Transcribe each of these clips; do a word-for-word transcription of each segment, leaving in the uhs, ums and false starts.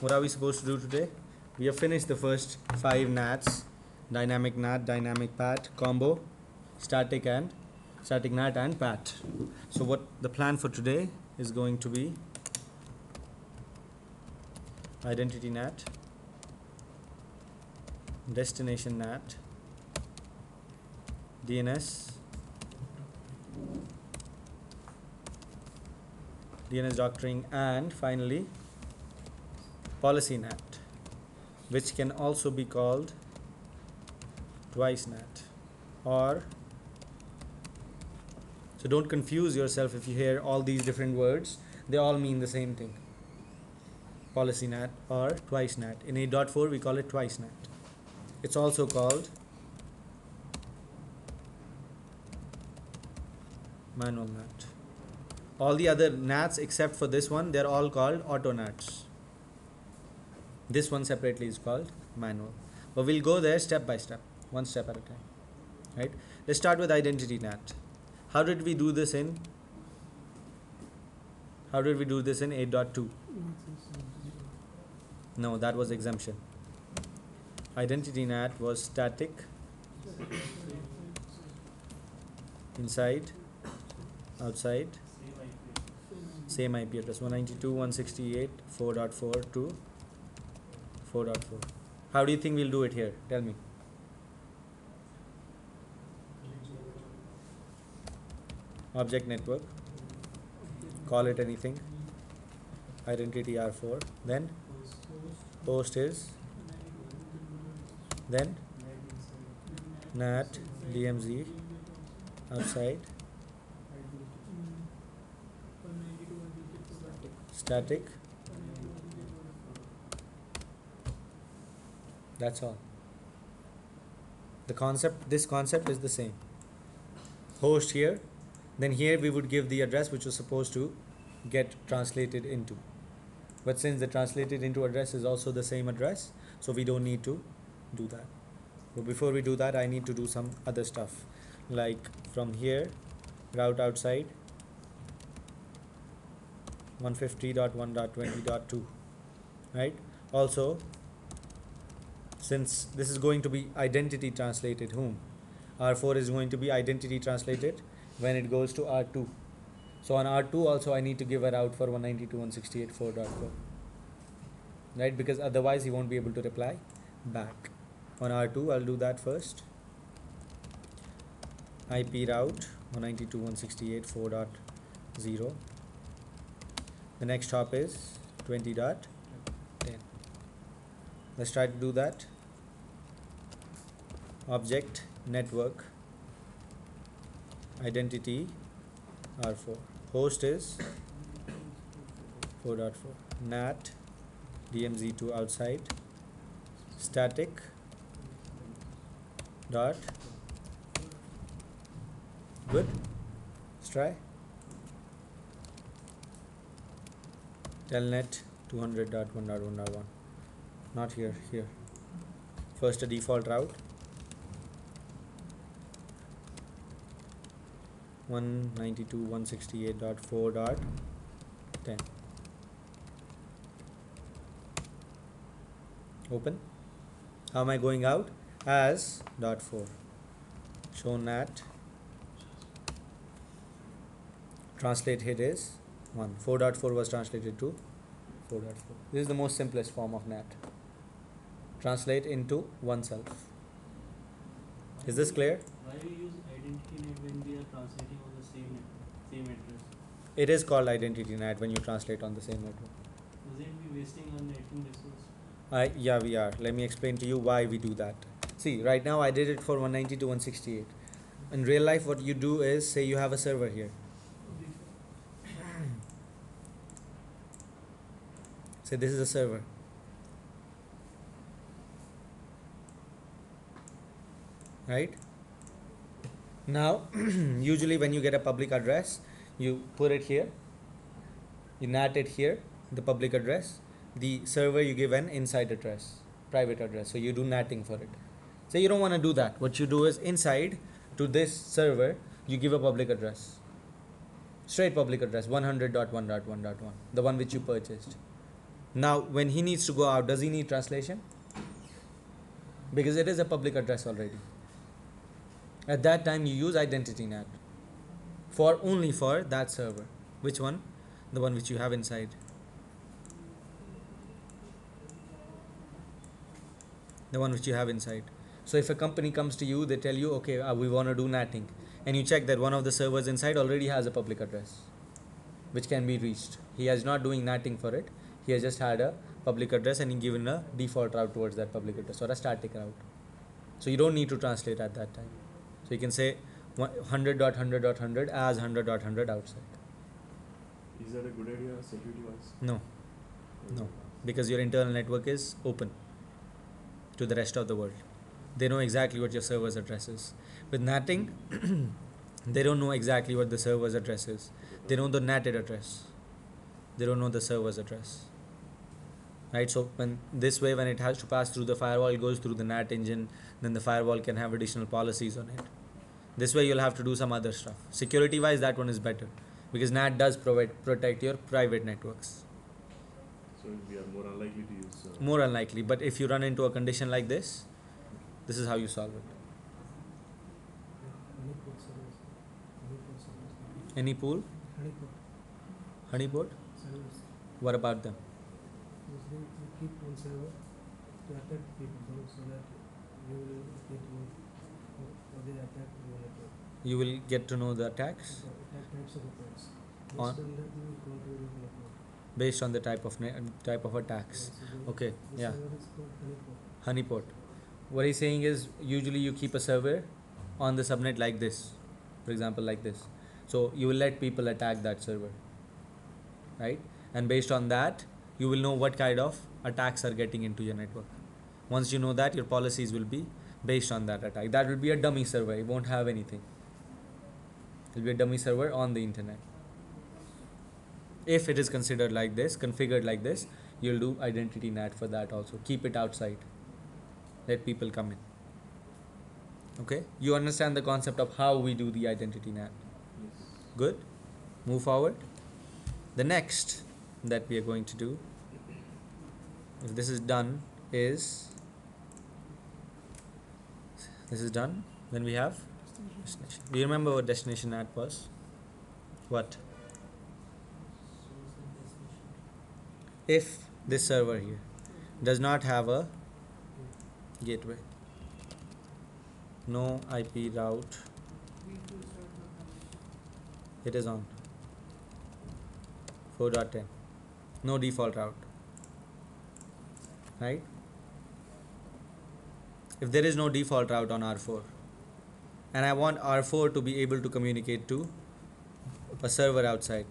What are we supposed to do today? We have finished the first five N A Ts: dynamic N A T, dynamic P A T, combo, static and static N A T and P A T. So what the plan for today is going to be identity N A T, destination N A T, D N S, D N S doctoring, and finally policy N A T, which can also be called twice N A T. Or, so don't confuse yourself if you hear all these different words, they all mean the same thing. Policy N A T or twice N A T. In eight point four we call it twice N A T. It's also called manual N A T. All the other N A Ts except for this one, they're all called auto N A Ts. This one separately is called manual. But we'll go there step by step, one step at a time. Right? Let's start with identity N A T. How did we do this in How did we do this in eight point two? No, that was exemption. Identity N A T was static, inside, outside, same I P address, one ninety-two dot one sixty-eight dot four dot four to four point four. How do you think we'll do it here? Tell me. Object network, call it anything, identity R four, then host is, then N A T, D M Z, outside, static, that's all. The concept, this concept is the same. Host here, then here we would give the address which was supposed to get translated into. But since the translated into address is also the same address, so we don't need to do that. But before we do that, I need to do some other stuff. Like from here, route outside one fifty dot one dot twenty dot two, right? Also, since this is going to be identity translated whom, R four is going to be identity translated when it goes to R two. So on R two also I need to give a route for one ninety-two dot one sixty-eight dot four dot four, right? Because otherwise he won't be able to reply back. On R two I'll do that first. I P route one ninety-two dot one sixty-eight dot four dot zero. The next hop is twenty dot ten. Let's try to do that. Object network identity R four, host is four dot four, N A T D M Z to outside, static dot, good, let's try, telnet two hundred dot one dot one dot one, not here, here, first a default route, one ninety-two dot one sixty-eight dot four dot ten. Open. How am I going out? As dot four. Show N A T. Translate hit is one. four dot four was translated to four dot four. This is the most simplest form of N A T. Translate into oneself. Is this clear? Why do you use identity N A T when we are translating on the same network, same address? It is called identity N A T when you translate on the same network. Does it be wasting on networking resource? I, yeah, we are. Let me explain to you why we do that. See, right now I did it for one ninety-two dot one sixty-eight. In real life, what you do is, say you have a server here. Say this is a server. Right? Now, usually when you get a public address, you put it here, you N A T it here, the public address. The server you give an inside address, private address. So you do natting for it. So you don't want to do that. What you do is inside to this server, you give a public address. Straight public address, one hundred dot one dot one dot one, the one which you purchased. Now, when he needs to go out, does he need translation? Because it is a public address already. At that time, you use identity N A T for only for that server. Which one? The one which you have inside. The one which you have inside. So if a company comes to you, they tell you, okay, uh, we want to do natting, and you check that one of the servers inside already has a public address which can be reached. He is not doing natting for it. He has just had a public address and he given a default route towards that public address, or a static route. So you don't need to translate at that time. So you can say one hundred dot one hundred dot one hundred as one hundred dot one hundred outside. Is that a good idea security wise? No, no, because your internal network is open to the rest of the world. They know exactly what your server's address is. With natting, they don't know exactly what the server's address is. They know the natted address. They don't know the server's address. Right? So when this way, when it has to pass through the firewall, it goes through the N A T engine, then the firewall can have additional policies on it. This way you'll have to do some other stuff. Security wise, that one is better, because N A T does provide protect your private networks. So we are more unlikely to use. Uh, More unlikely, but if you run into a condition like this, this is how you solve it. Honeypot servers. Honeypot servers. Any pool? Honeypot Honeypot? servers. What about them? Usually you keep one server to attack people, so, so that you will get to know how they attack your network. You will get to know the attacks So attack types of attacks. Based On- on that you will control your network. based on the type of ne- type of attacks. Yeah, so the- Okay, the yeah. server is called honeypot. Honeypot. What he's saying is, usually you keep a server on the subnet like this, for example, like this. So you will let people attack that server, right? And based on that, you will know what kind of attacks are getting into your network. Once you know that, your policies will be based on that attack. That will be a dummy server. It won't have anything. It will be a dummy server on the internet. If it is considered like this, configured like this, you'll do identity N A T for that also. Keep it outside. Let people come in. Okay? You understand the concept of how we do the identity N A T. yes. Good? Move forward. The next that we are going to do, if this is done, is this is done, then we have destination. Do you remember what destination N A T was? What? If this server here does not have a gateway, no I P route, it is on four dot ten, no default route, right? If there is no default route on R four, and I want R four to be able to communicate to a server outside,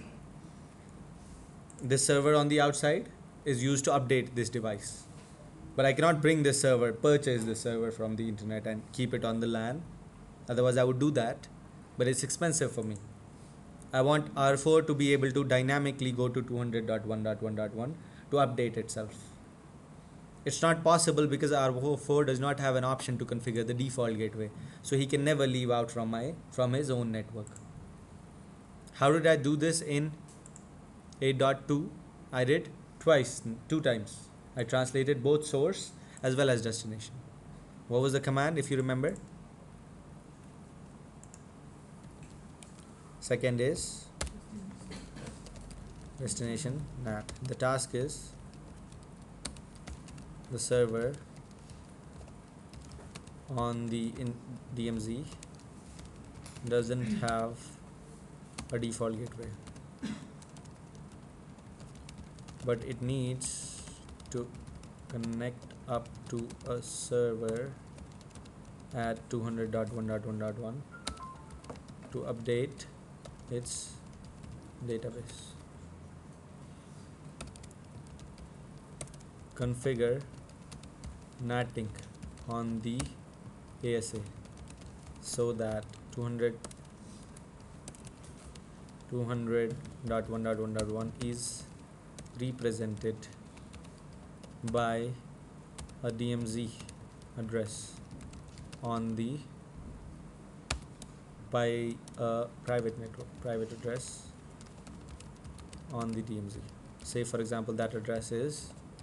this server on the outside is used to update this device. But I cannot bring this server, purchase this server from the internet and keep it on the LAN. Otherwise, I would do that, but it's expensive for me. I want R four to be able to dynamically go to two hundred dot one dot one dot one to update itself. It's not possible because R four does not have an option to configure the default gateway. So he can never leave out from my from his own network. How did I do this in eight dot two? I did twice, two times. I translated both source as well as destination. What was the command, if you remember? Second is destination N A T. The task is the server on the in D M Z doesn't have a default gateway, but it needs to connect up to a server at two hundred dot one dot one dot one to update its database. Configure natting on the A S A so that two hundred dot one dot one dot one is represented by a D M Z address on the by a private network private address on the D M Z. say for example that address is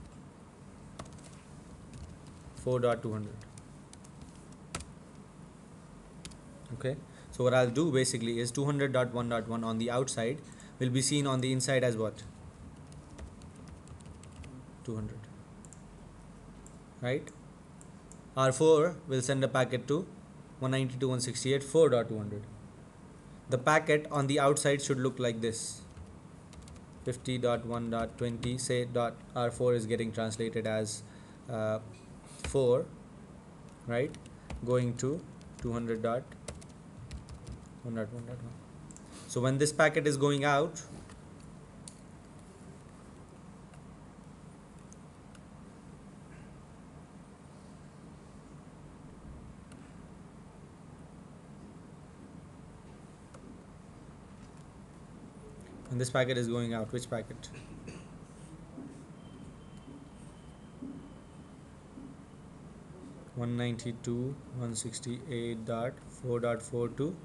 four dot two hundred. Okay, so what I'll do basically is two hundred dot one dot one on the outside will be seen on the inside as what? two hundred, right? R four will send a packet to one ninety-two dot one sixty-eight dot four dot two hundred. The packet on the outside should look like this: fifty dot one dot twenty, say dot R four is getting translated as uh, four, right, going to two hundred dot one dot one dot one. So when this packet is going out, when this packet is going out, which packet? one ninety-two dot one sixty-eight dot four dot four to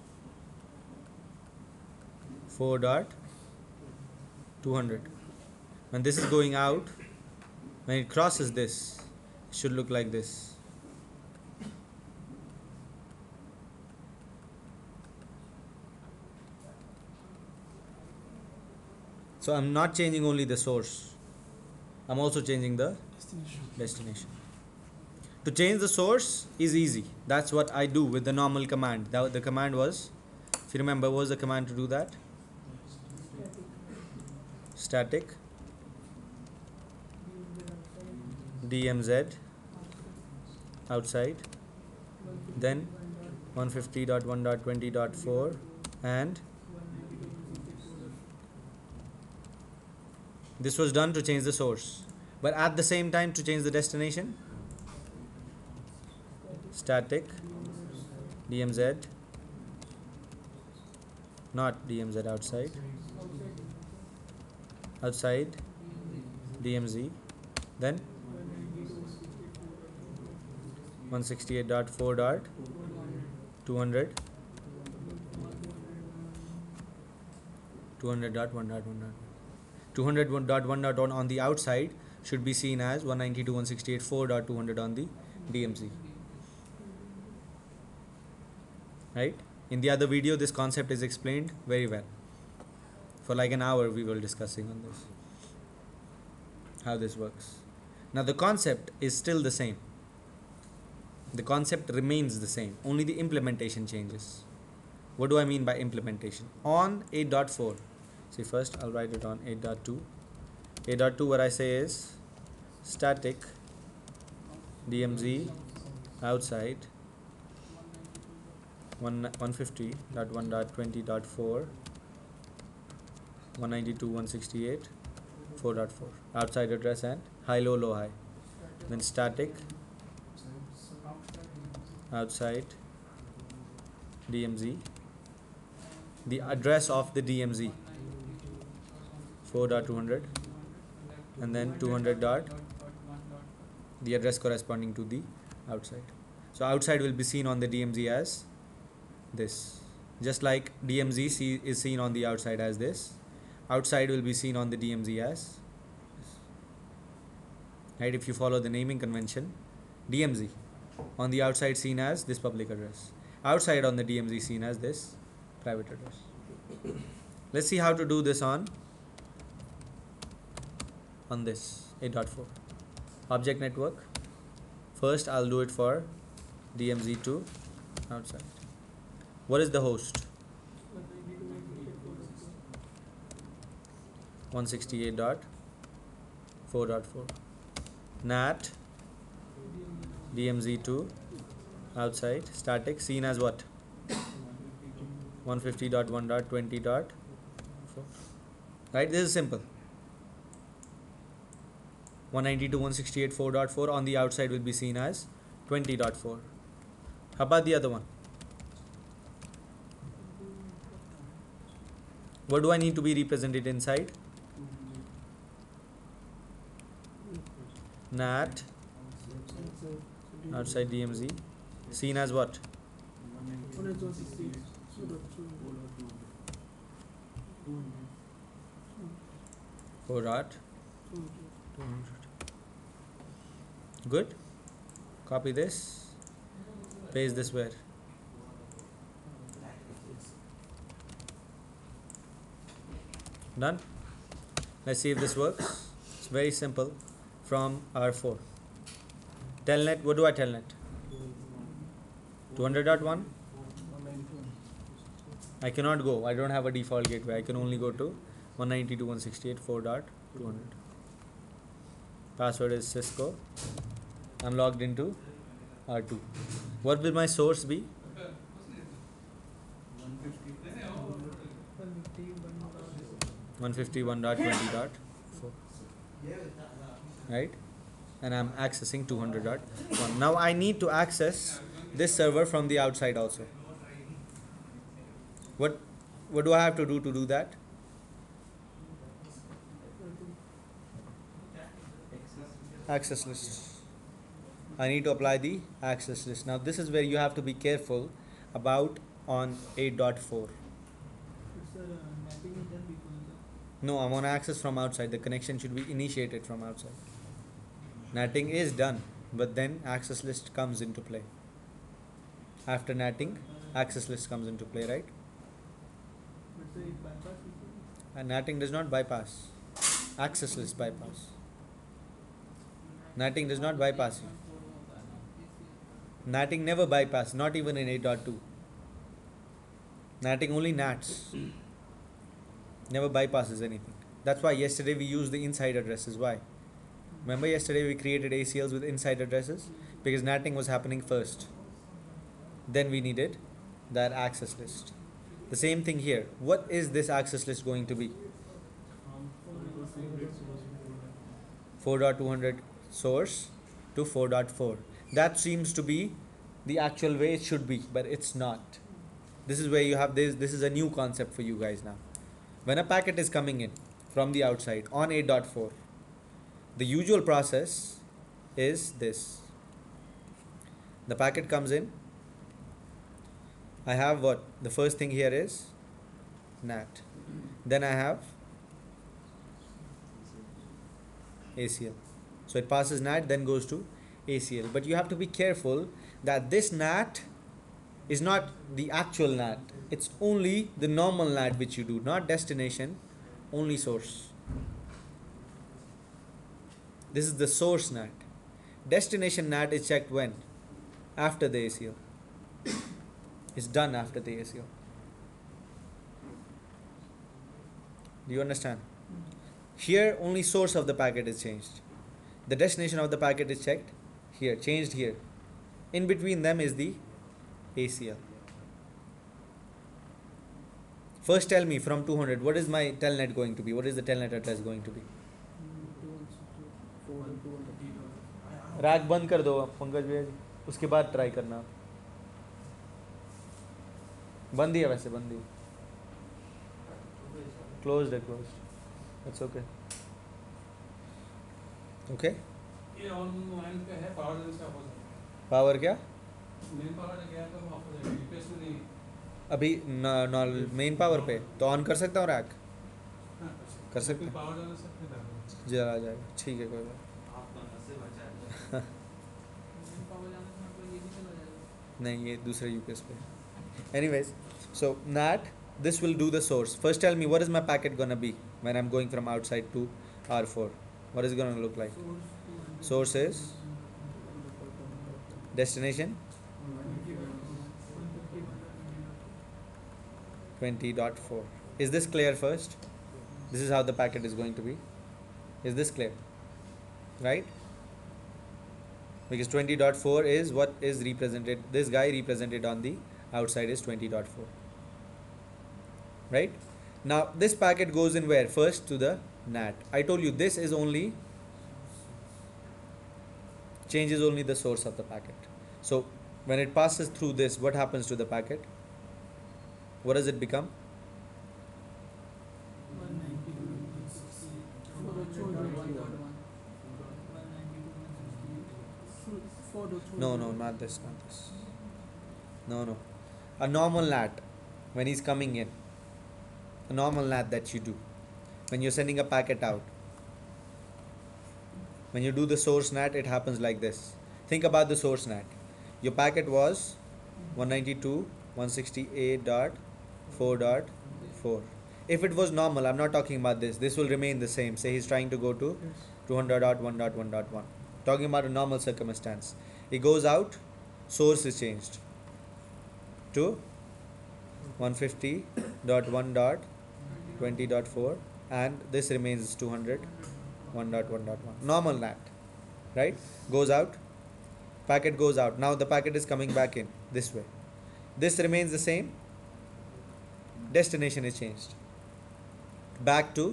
four dot two hundred. When this is going out, when it crosses this, it should look like this. So I'm not changing only the source, I'm also changing the Destination. destination. To change the source is easy. That's what I do with the normal command. The, the command was, if you remember, what was the command to do that? Static dmz outside, then one fifty dot one dot twenty dot four and this was done to change the source, but at the same time to change the destination, static dmz, not dmz outside, outside dmz, then one sixty-eight dot four dot two hundred, two hundred dot one dot one dot two hundred dot one dot one on the outside should be seen as one ninety-two dot one sixty-eight dot four dot two hundred on the D M Z. Right? In the other video, this concept is explained very well. For like an hour, we were discussing on this, how this works. Now, the concept is still the same. The concept remains the same. Only the implementation changes. What do I mean by implementation? On eight dot four, see, first I'll write it on eight dot two. eight dot two, what I say is static D M Z outside one fifty dot one dot twenty dot four, one ninety-two dot one sixty-eight dot four dot four, outside address and high low low high. Then static outside D M Z, the address of the D M Z, four dot two hundred, and then two hundred dot the address corresponding to the outside. So outside will be seen on the D M Z as this, just like D M Z see, is seen on the outside as this. Outside will be seen on the D M Z as this. Right? If you follow the naming convention, D M Z on the outside seen as this public address, outside on the D M Z seen as this private address. Let's see how to do this on on this eight dot four object network. First I'll do it for D M Z to outside. What is the host? one sixty-eight dot four dot four. Nat D M Z to outside, static, seen as what? one fifty dot one dot twenty dot four. Right? This is simple. one ninety-two dot one sixty-eight dot four dot four on the outside will be seen as twenty dot four. How about the other one? What do I need to be represented inside? Nat outside D M Z seen as what? four dot two two hundred. Good. Copy this. Paste this where? Done. Let's see if this works. It's very simple. From R four. Telnet. What do I telnet? two hundred dot one. one ninety-two. I cannot go. I don't have a default gateway. I can only go to one ninety-two dot one sixty-eight four dot two hundred. Password is Cisco. I'm logged into R two. What will my source be? one fifty-one dot twenty dot four. Right? And I'm accessing two hundred dot one. Now I need to access this server from the outside also. What what do I have to do to do that? Access list. I need to apply the access list. Now this is where you have to be careful about on eight dot four. No, I want to access from outside. The connection should be initiated from outside. NATing is done, but then access list comes into play. After NATing, access list comes into play, right? And NATing does not bypass. Access list bypass. NATing does not bypass you. NATing never bypass, not even in eight dot two. NATing only NATs. Never bypasses anything. That's why yesterday we used the inside addresses. Why? Remember yesterday we created A C Ls with inside addresses? Because NATing was happening first. Then we needed that access list. The same thing here. What is this access list going to be? four dot two hundred source to four dot four. That seems to be the actual way it should be, but it's not. This is where you have this. This is a new concept for you guys now. When a packet is coming in from the outside on eight dot four, the usual process is this. The packet comes in. I have what? The first thing here is NAT. Then I have A C L. So it passes NAT, then goes to A C L. But you have to be careful that this NAT is not the actual NAT. It's only the normal NAT which you do, not destination, only source. This is the source NAT. Destination NAT is checked when? After the A C L. It's done after the A C L. Do you understand? Here only source of the packet is changed. The destination of the packet is checked here, changed here. In between them is the A C L. First tell me from two hundred, what is my telnet going to be? What is the telnet address going to be? Rack बंद कर दो पंकज भैया जी, उसके बाद try करना. बंद ही है वैसे, बंद ही. क्लोज्ड है, क्लोज्ड. It's okay. ओके. ये ऑनलाइन पे है पावर का ऑपोजिट. पावर क्या? मेन पावर क्या है तो ऑपोजिट है, यूपीएस में नहीं. अभी नॉल मेन पावर पे तो ऑन कर सकता हूँ रैक? कर सकते हैं. पावर डाल सकते हैं. जरा आ जाएगा, ठीक है, कोई बात नहीं, ये दूसरे यूपीएस पे. Anyways, so NAT, this will do the source. First tell me, what is my packet gonna be when I'm going from outside to R four? What is it gonna look like? Source is destination twenty dot four. Is this clear first? This is how the packet is going to be. Is this clear? Right? Because twenty dot four is what is represented, this guy represented on the outside is twenty dot four. Right? Now this packet goes in where? First to the NAT. I told you this is only, changes only the source of the packet. So when it passes through this, what happens to the packet? What does it become? No, no, not this, not this. No, no. A normal NAT, when he's coming in, a normal NAT that you do, when you're sending a packet out, When you do the source NAT, it happens like this. Think about the source NAT. Your packet was one ninety-two dot one sixty-eight dot four dot four. If it was normal, I'm not talking about this, this will remain the same. Say he's trying to go to two hundred dot one dot one dot one. Talking about a normal circumstance. It goes out, source is changed to one fifty dot one dot twenty dot four, and this remains two hundred one dot one dot one. Normal NAT, right? Goes out, packet goes out. Now the packet is coming back in this way. This remains the same. Destination is changed back to,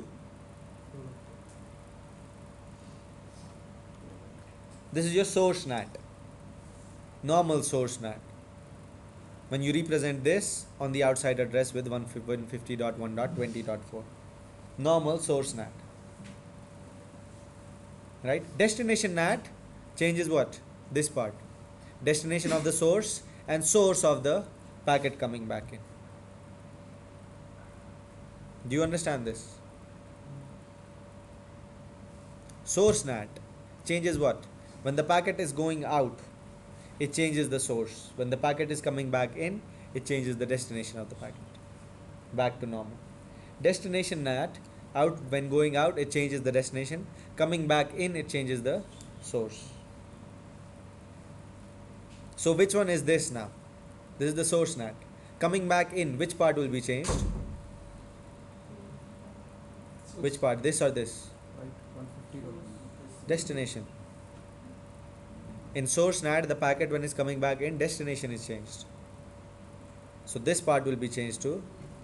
this is your source NAT, normal source NAT. When you represent this on the outside address with one fifty dot one dot twenty dot four, normal source NAT, right? Destination NAT changes what? This part, destination of the source and source of the packet coming back in. Do you understand this? Source NAT changes what? When the packet is going out, it changes the source. When the packet is coming back in, it changes the destination of the packet back to normal. Destination NAT, out, when going out, it changes the destination. Coming back in, it changes the source. So which one is this now? This is the source NAT. Coming back in, which part will be changed? Which part? This or this? Right, one fifty dollars. Destination. In source NAT, the packet when it's coming back in, destination is changed. So this part will be changed to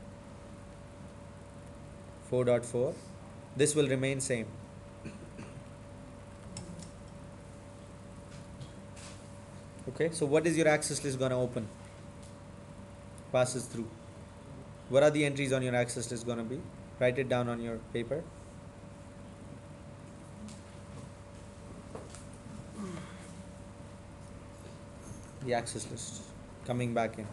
four dot four. This will remain same. Okay, so what is your access list gonna open? Passes through. What are the entries on your access list gonna be? Write it down on your paper. The access list coming back in.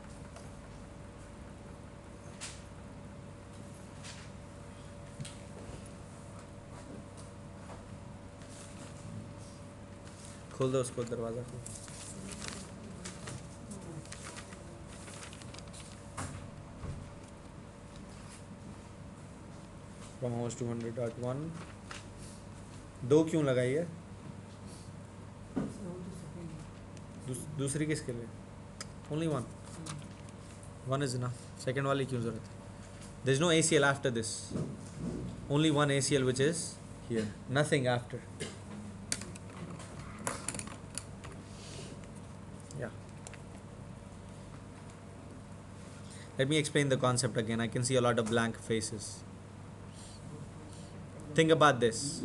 खोल दो उसको, दरवाज़ा खोल. From host two hundred dot one. दो क्यों लगाई है? दूस, दूसरी किसके लिए? Only one. One is enough. Second वाली क्यों ज़रूरत है? There is no A C L after this. Only one A C L which is here. Nothing after. Yeah. Let me explain the concept again. I can see a lot of blank faces. Think about this.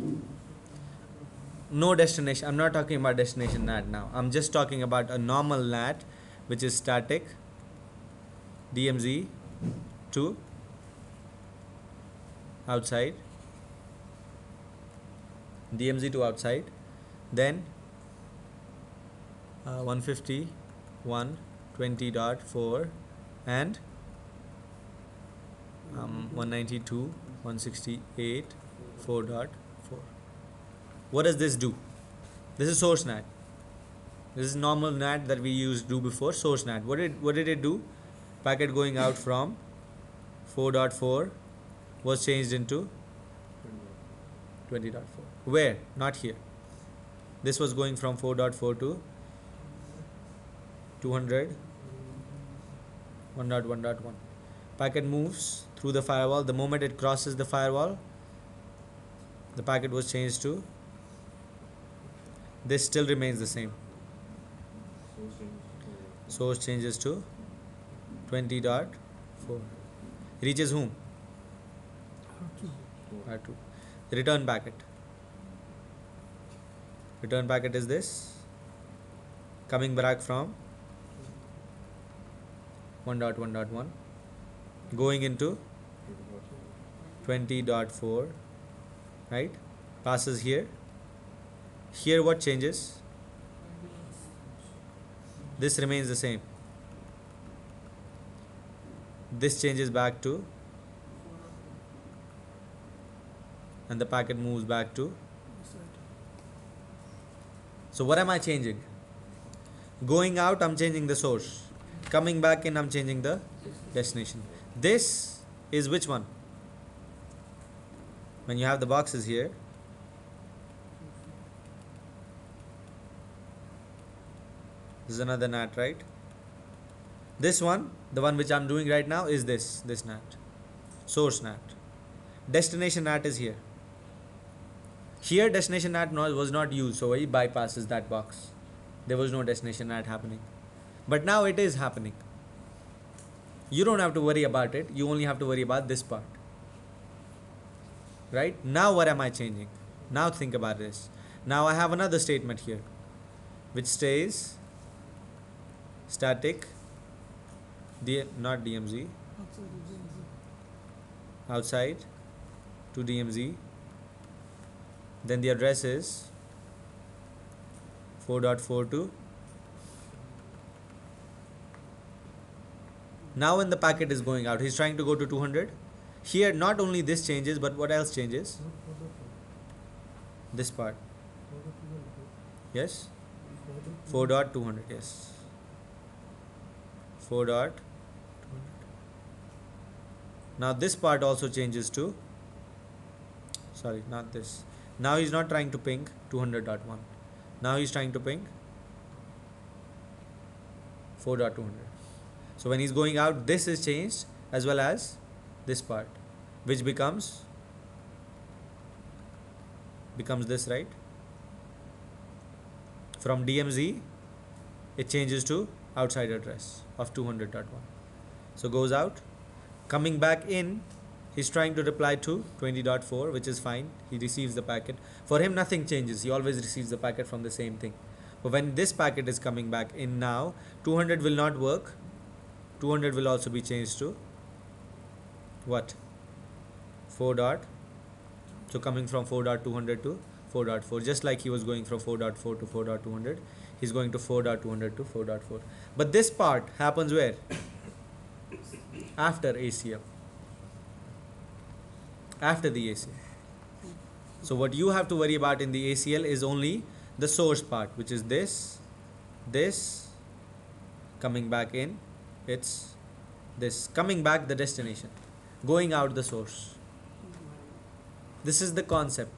No destination. I'm not talking about destination NAT now. I'm just talking about a normal NAT which is static, D M Z to outside, D M Z to outside, then uh, one fifty-one twenty dot four and um, one ninety-two one sixty-eight four dot four. What does this do? This is source NAT. This is normal NAT that we used do before, source NAT. What did what did it do? Packet going out from four dot four was changed into twenty dot four. Where? Not here. This was going from four dot four to two hundred one dot one dot one. Packet moves through the firewall. The moment it crosses the firewall, the packet was changed to, this still remains the same. Source changes to twenty dot four. Reaches whom? R two. The return packet. Return packet is this. Coming back from one dot one dot one. Going into twenty dot four. Right? Passes here. Here what changes? This remains the same. This changes back to, and the packet moves back to So what am I changing? Going out, I'm changing the source. Coming back in, I'm changing the destination. This is which one? When you have the boxes here, this is another N A T, right? This one, the one which I'm doing right now, is this, this N A T. Source N A T. Destination N A T is here. Here destination N A T no- was not used, so it bypasses that box. There was no destination N A T happening. But now it is happening. You don't have to worry about it, you only have to worry about this part. Right? Now what am I changing? Now think about this. Now I have another statement here, which stays static, D- not D M Z, outside to D M Z. Then the address is four dot four two. Now when the packet is going out, he's trying to go to two hundred. Here not only this changes, but what else changes? This part. Yes? four dot two hundred, yes. four dot two hundred. Now this part also changes to, sorry, not this. Now he's not trying to ping two hundred dot one. Now he's trying to ping four dot two hundred. So when he's going out, this is changed as well as this part, which becomes becomes this, right? From D M Z, it changes to outside address of two hundred dot one. So goes out, coming back in, he's trying to reply to twenty dot four, which is fine. He receives the packet. For him, nothing changes. He always receives the packet from the same thing. But when this packet is coming back in now, two hundred will not work. two hundred will also be changed to what? four dot. So coming from four dot two hundred to four dot four, just like he was going from four dot four to four dot two hundred, he's going to four dot two hundred to four dot four. But this part happens where? After A C L. After the A C L. So what you have to worry about in the A C L is only the source part, which is this, this, coming back in, it's this, coming back the destination, going out the source. This is the concept.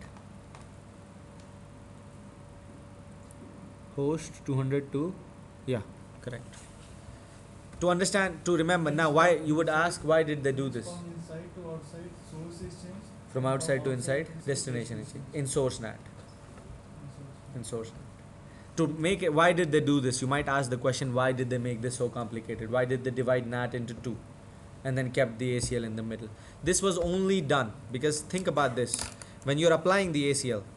Host two hundred to, yeah, correct. To understand, to remember now, why you would ask, why did they do this? From inside to outside, source is changed. From outside to outside inside, to destination is changed. In source N A T. In In source N A T. To make it, why did they do this? You might ask the question, why did they make this so complicated? Why did they divide N A T into two and then kept the A C L in the middle? This was only done because think about this. When you're applying the A C L,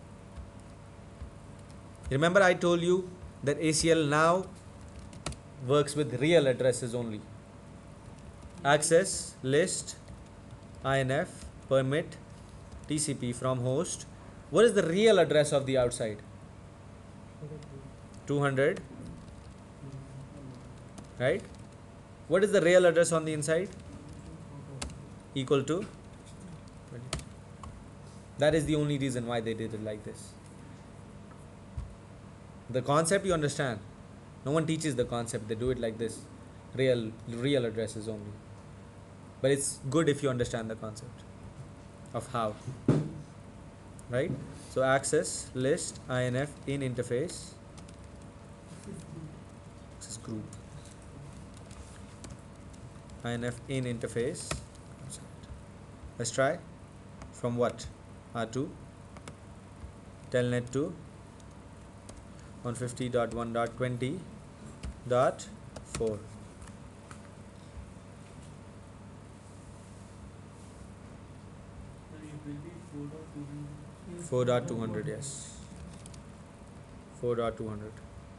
remember I told you that A C L now works with real addresses only. Access, list, I N F, permit, T C P from host. What is the real address of the outside? two hundred, right? What is the real address on the inside? Equal to twenty. That is the only reason why they did it like this. The concept you understand. No one teaches the concept, they do it like this. Real real addresses only. But it's good if you understand the concept of how. Right? So access, list, I N F in interface. This is group. I N F in interface. Let's try. From what? R two. Telnet to one fifty dot one dot twenty dot four. And it will be four dot two hundred. four dot two hundred, yes. four dot two hundred.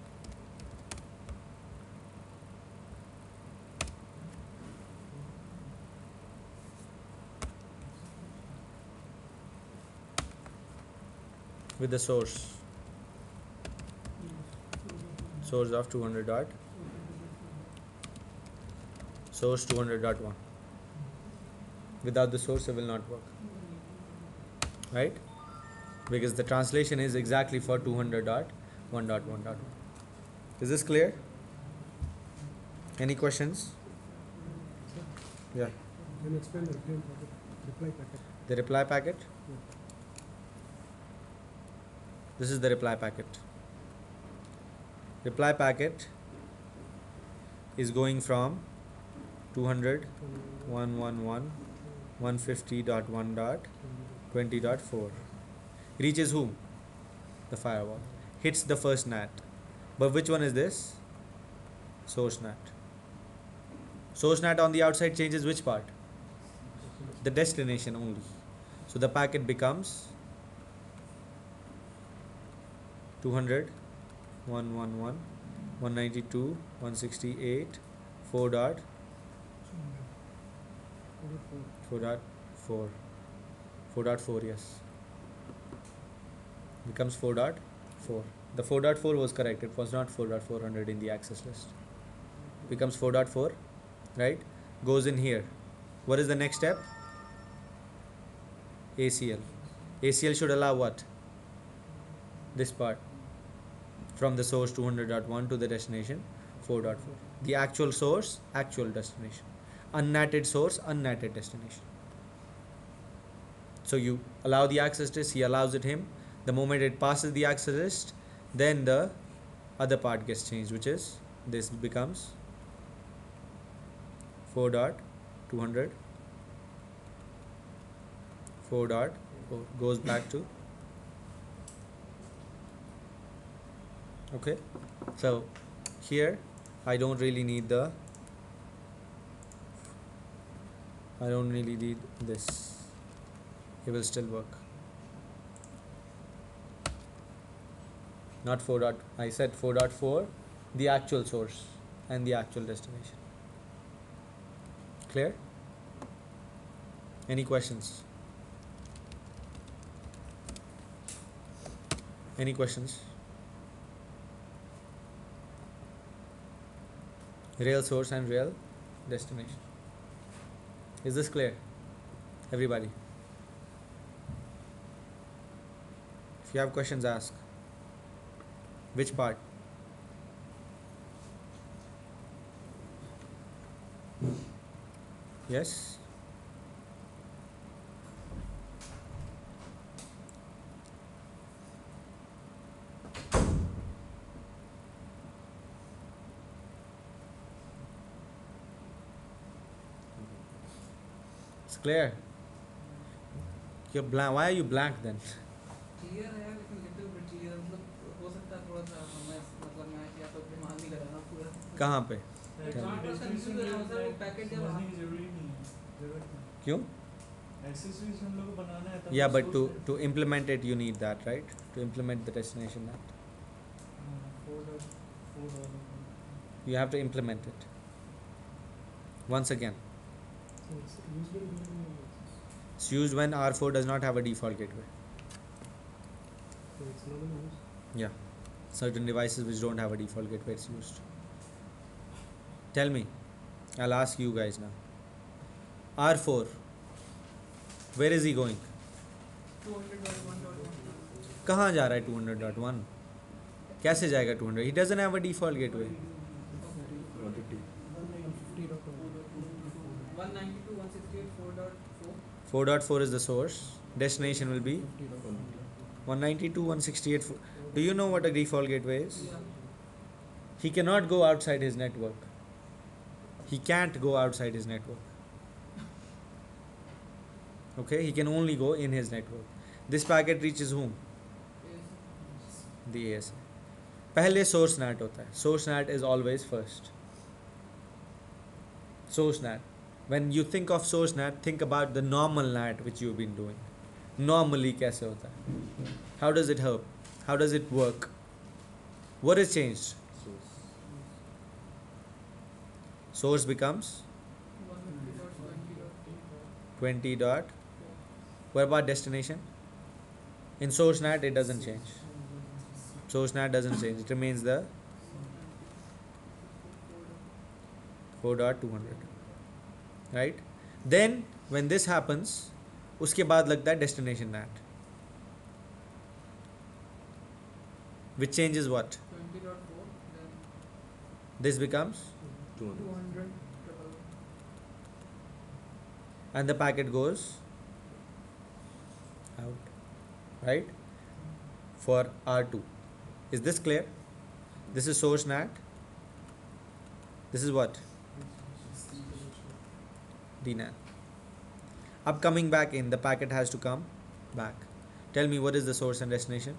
With the source. Source of two hundred dot. Source two hundred dot one. Without the source, it will not work. Right? Because the translation is exactly for two hundred dot one dot one dot one. Is this clear? Any questions? Yeah. Can you explain the reply packet? Reply packet. The reply packet. Yeah. This is the reply packet. Reply packet is going from two hundred, one eleven, one fifty dot one dot twenty dot four. Reaches whom? The firewall. Hits the first N A T. But which one is this? Source N A T. Source N A T on the outside changes which part? The destination only. So the packet becomes two hundred, one eleven, one ninety-two, one sixty-eight, four dot four dot four. four dot four, yes. Becomes four dot four. The four dot four was correct. It was not four dot four hundred in the access list. Becomes four dot four, right? Goes in here. What is the next step? A C L. A C L should allow what? This part. From the source two hundred dot one to the destination four dot four. The actual source, actual destination. Unnatted source, unnatted destination. So you allow the access list, he allows it him. The moment it passes the access list, then the other part gets changed, which is this becomes four dot two hundred, four dot four, goes back to, okay. So here I don't really need the, I don't really need this. It will still work. Not four dot, I said four dot four, the actual source and the actual destination. Clear? Any questions? Any questions? Real source and real destination. Is this clear? Everybody? If you have questions, ask. Which part? Yes? It's clear. You're blank. Why are you blank then? Clear है लेकिन little bit clear मतलब हो सकता है थोड़ा सा मैं मतलब मैं या तो दिमाग नहीं लगा ना पूरा कहाँ पे? जहाँ पर कंफ्यूज हो रहा हूँ सर वो पैकेट जब समझने की जरूरी नहीं है जरूरत नहीं क्यों? एक्सेसरीज हम लोग को बनाना है तब Yeah, तो but to source to implement it, you need that, right? To implement the destination NAT, four dot four dot you have to implement it. Once again, So it's usually during it's used when R four does not have a default gateway. so it's normally used. Yeah, certain devices which don't have a default gateway, it's used. Tell me, I'll ask you guys now. R four, where is he going? Two hundred dot one dot one कहाँ जा रहा है two hundred dot one? कैसे जाएगा two hundred? He doesn't have a default gateway. one fifty. fifty dot one. One ninety two one sixty eight four dot four four dot four is the source. Destination will be fifty dot one. one ninety-two, one sixty-eight. Do you know what a default gateway is? या He cannot go outside his network. He can't go outside his network. Okay, he can only go in his network. This packet reaches whom? The A S A. पहले source N A T होता है. Source N A T is always first. Source N A T. When you think of source N A T, think about the normal N A T which you've been doing. Normally कैसे होता है? How does it help? How does it work? What is changed? Source. Source becomes one fifty dot twenty dot twenty dot. What about destination? In source N A T it doesn't change. Source N A T doesn't change. It remains the four dot two hundred. Right? Then when this happens, उसके बाद लगता है destination N A T. which changes what? twenty dot four, then This becomes, Two two hundred. hundred triple. and the packet goes out, right? For R two. Is this clear? This is source N A T. This is what? D N A T. Up coming back in, the packet has to come back. Tell me, what is the source and destination?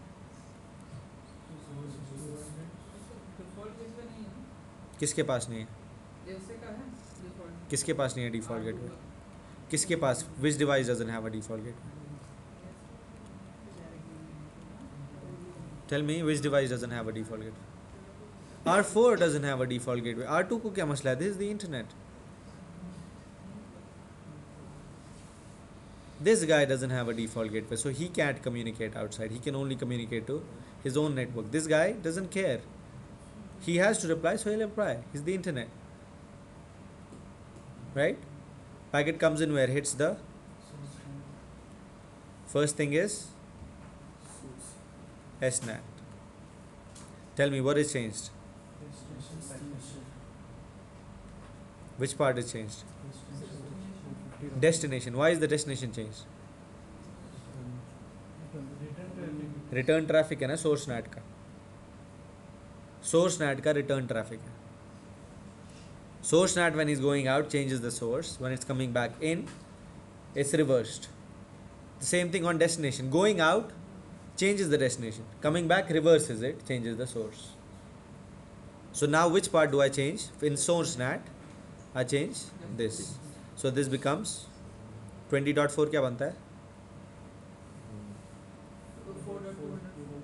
Default case पे नहीं है, किसके पास नहीं है? ऐसे का है default. किसके पास नहीं है default gateway? किसके पास? Which device doesn't have a default gateway? Tell me, which device doesn't have a default gateway? R four doesn't have a default gateway. R two को क्या मसला है? This is the internet. This guy doesn't have a default gateway, so he can't communicate outside. He can only communicate to his own network. This guy doesn't care. He has to reply, so he'll reply. He's the internet. Right? Packet comes in where? Hits the first thing is S N A T. Tell me, what is changed? Which part is changed? Destination. Why is the destination changed? Return traffic है ना source N A T का. Source N A T का return traffic है. Source N A T when it's going out changes the source. When it's coming back in, it's reversed. The same thing on destination. Going out changes the destination. Coming back reverses it, changes the source. So now which part do I change? In source N A T, I change this. So this becomes twenty dot four क्या बनता है? four dot two hundred.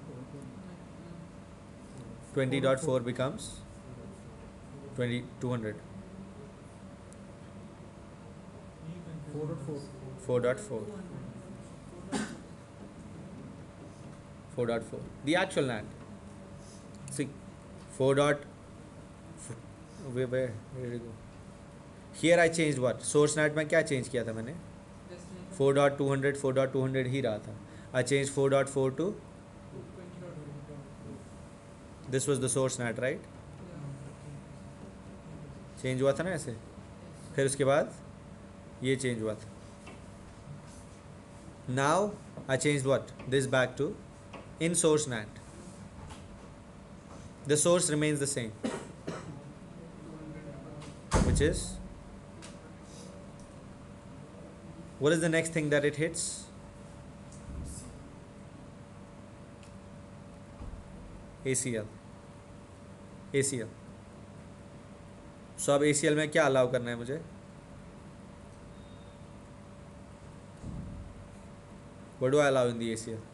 twenty dot four becomes twenty two hundred. four dot four. four dot four. four dot four. The actual N A T. See, four dot. Where where where did it go? Here I changed what? Source N A T में क्या change किया था मैंने? Destination four dot two hundred, four dot two hundred ही रहा था. I changed four dot four to twenty dot four. this was the source N A T, right? Change हुआ था ना ऐसे. फिर उसके बाद ये change हुआ था. Now I changed what? This back to in source N A T. The source remains the same, which is, what is the next thing that it hits? A C L. A C L. So अब A C L में क्या allow करना है मुझे? What do I allow in the A C L?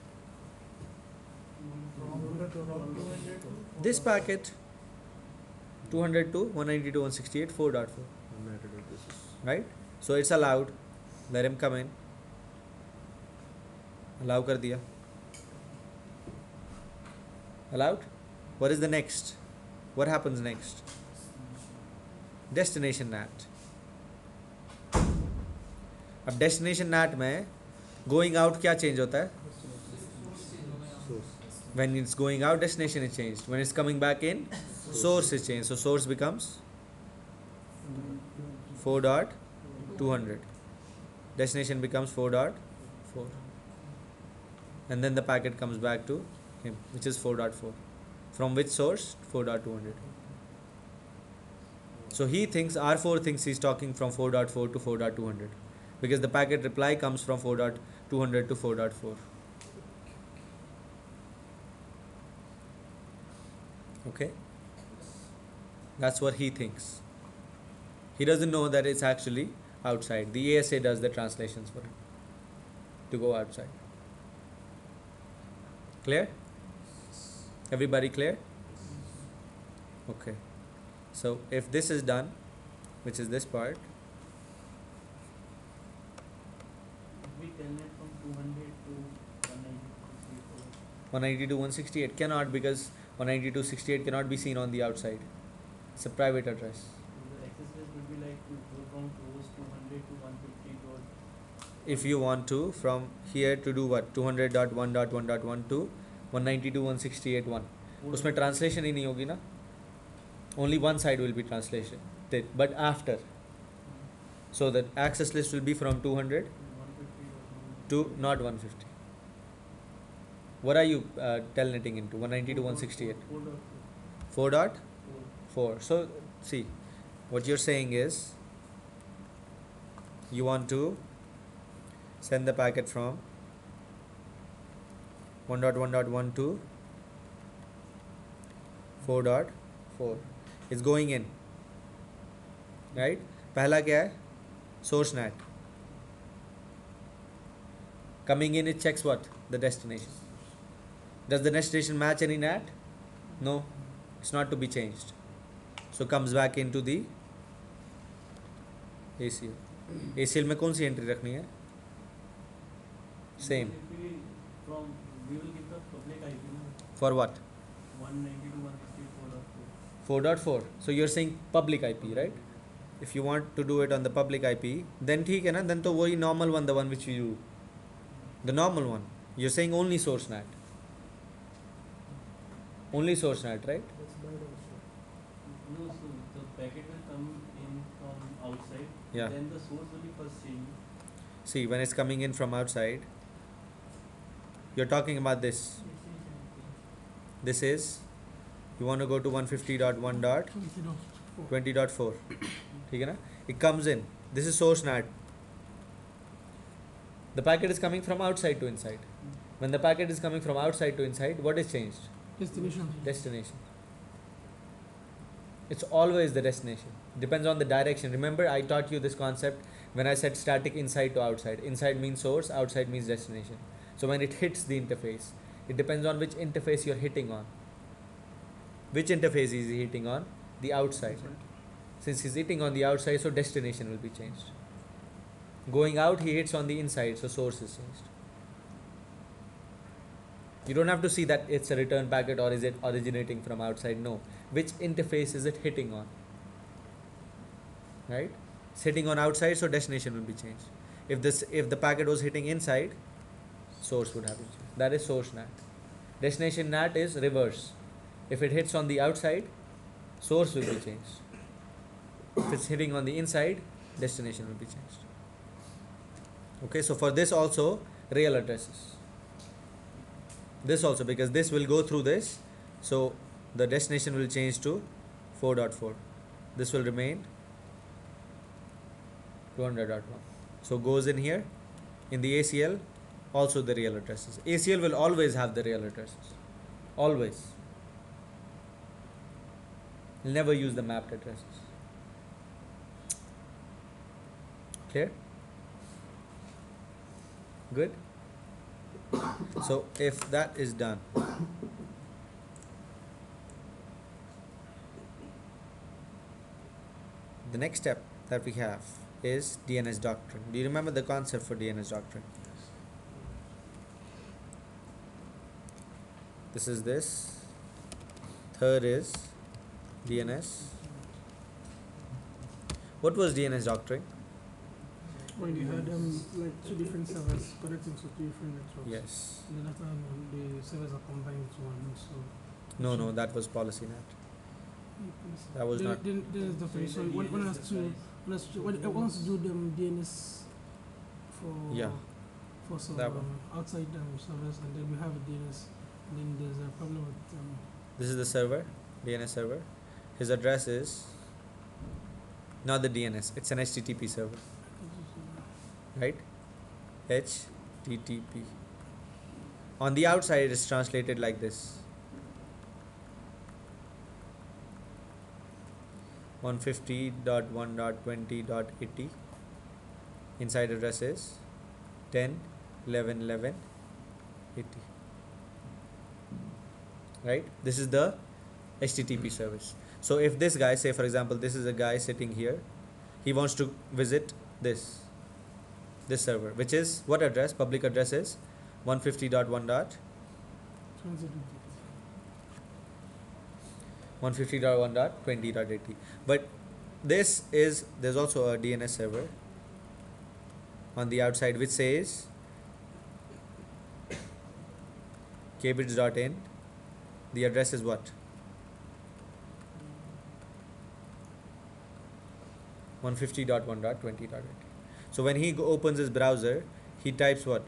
This packet two hundred to one ninety to one sixty-eight four dot four, right? So it's allowed. Let him come in. Allow कर दिया. Allowed? What is the next? What happens next? Destination N A T. अब destination N A T में going out क्या change होता है? When it's going out, destination is changed. When it's coming back in, source is changed. So source becomes four dot two hundred. Destination becomes four dot four. And then the packet comes back to him, which is four dot four. From which source? four dot two hundred. So he thinks, R four thinks he's talking from four dot four to four dot two hundred. Because the packet reply comes from four dot two hundred to four dot four. Okay? That's what he thinks. He doesn't know that it's actually outside. The A S A does the translations for him to go outside. Clear? Everybody clear? Okay. So if this is done, which is this part, We telnet from two hundred to one ninety. one ninety to one sixty-eight cannot, because one ninety to sixty-eight cannot be seen on the outside. It's a private address. The access rate would be like to go from host two hundred to one fifty dot. If you want to, from here to do what? two hundred dot one dot one dot one to one ninety two one sixty eight one उसमें translation ही नहीं होगी ना, only one side will be translation but after, so that access list will be from two hundred to not one fifty. What are you uh, telnetting into? one ninety to one sixty-eight, four dot four. So see, what you're saying is you want to send the packet from one dot one dot one to four dot four. It's going in, right? पहला क्या है? Source net. Coming in, it checks what? The destination. Does the destination match any net? No, it's not to be changed. So comes back into the A C L. A C L में कौन सी entry रखनी है? Same. From we will give the public I P now. For what? one ninety to one sixty-four dot four. four dot four. So you're saying public I P, right? If you want to do it on the public I P, then ठीक है ना, then तो वही normal one, the one which you do, the normal one. You're saying only source net, only source net, right? That's by the source. No, so the packet will come in from outside. Yeah. Then the source will be first changed. See, when it's coming in from outside, you're talking about this. This is, you want to go to one fifty dot one dot twenty dot four. ठीक है ना? It comes in. This is source net. The packet is coming from outside to inside. When the packet is coming from outside to inside, what is changed? Destination. Destination. It's always the destination. Depends on the direction. Remember, I taught you this concept when I said static inside to outside. Inside means source, outside means destination. So when it hits the interface, it depends on which interface you're hitting on. Which interface is he hitting on? The outside. Since he's hitting on the outside, so destination will be changed. Going out, he hits on the inside, so source is changed. You don't have to see that it's a return packet or is it originating from outside. No. Which interface is it hitting on? Right? It's hitting on outside, so destination will be changed. If this, if the packet was hitting inside, source would have been changed. That is source N A T. Destination N A T is reverse. If it hits on the outside, source will be changed. If it's hitting on the inside, destination will be changed. Okay, so for this also, real addresses. This also, because this will go through this, so the destination will change to four dot four. This will remain two hundred dot one. So goes in here. In the A C L, also the real addresses. A C L will always have the real addresses. Always. You'll never use the mapped addresses. Clear? Good? So if that is done, the next step that we have is D N S doctrine. Do you remember the concept for D N S doctrine? This is this. Third is D N S. What was D N S doctrine? When you had um, like two different servers connecting to two different networks. Yes. And then after um, the servers are combined into one. So No, no, that was policy net. That was then, not. Then, then there's different. So one, one has to one has to one, one wants to do them D N S for Yeah. for some That one. um, outside um, servers, and then we have a D N S. And then there's a problem with um, This is the server, D N S server. His address is not the D N S, it's an H T T P server, right? H T T P. On the outside, it is translated like this: one fifty dot one dot twenty dot eighty. Inside address is ten eleven eleven eighty. Right? This is the H T T P service. So if this guy, say for example, this is a guy sitting here, he wants to visit this this server, which is what address? Public address is one fifty dot one dot one fifty dot one dot twenty dot eighty. But this is, there's also a D N S server on the outside which says kbits.in, the address is what? one fifty dot one dot twenty dot eighty. So when he go opens his browser, he types what?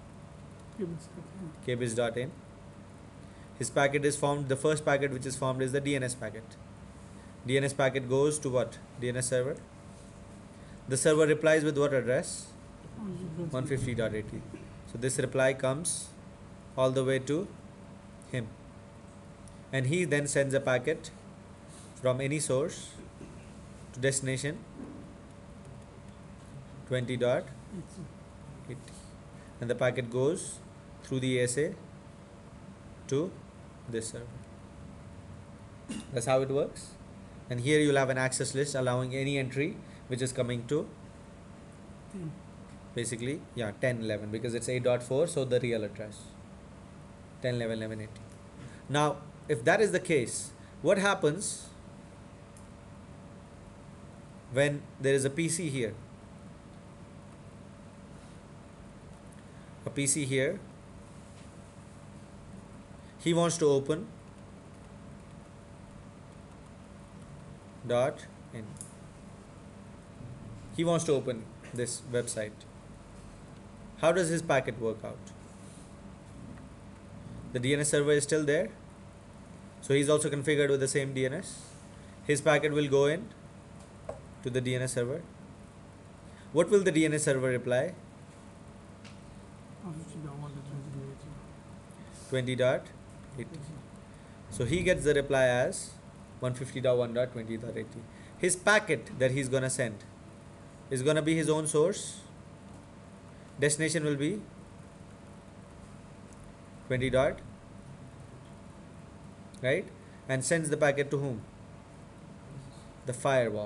kbits.in. His packet is formed, the first packet which is formed is the D N S packet. D N S packet goes to what? D N S server. The server replies with what address? one fifty dot eighty. So this reply comes all the way to him. And he then sends a packet from any source to destination twenty dot eighty. And the packet goes through the A S A to this server. That's how it works. And here you'll have an access list allowing any entry which is coming to basically, yeah, ten eleven, because it's eight dot four, so the real address ten eleven eleven eighty. Now if that is the case, what happens when there is a P C here? A P C here, he wants to open dot in. He wants to open this website. How does his packet work out? The D N S server is still there, so he's also configured with the same D N S. His packet will go in to the D N S server. What will the D N S server reply? twenty dot eighty. So he gets the reply as one fifty dot one dot twenty dot eighty. His packet that he's gonna send is gonna be his own source. Destination will be twenty dot, right? And sends the packet to whom? The firewall.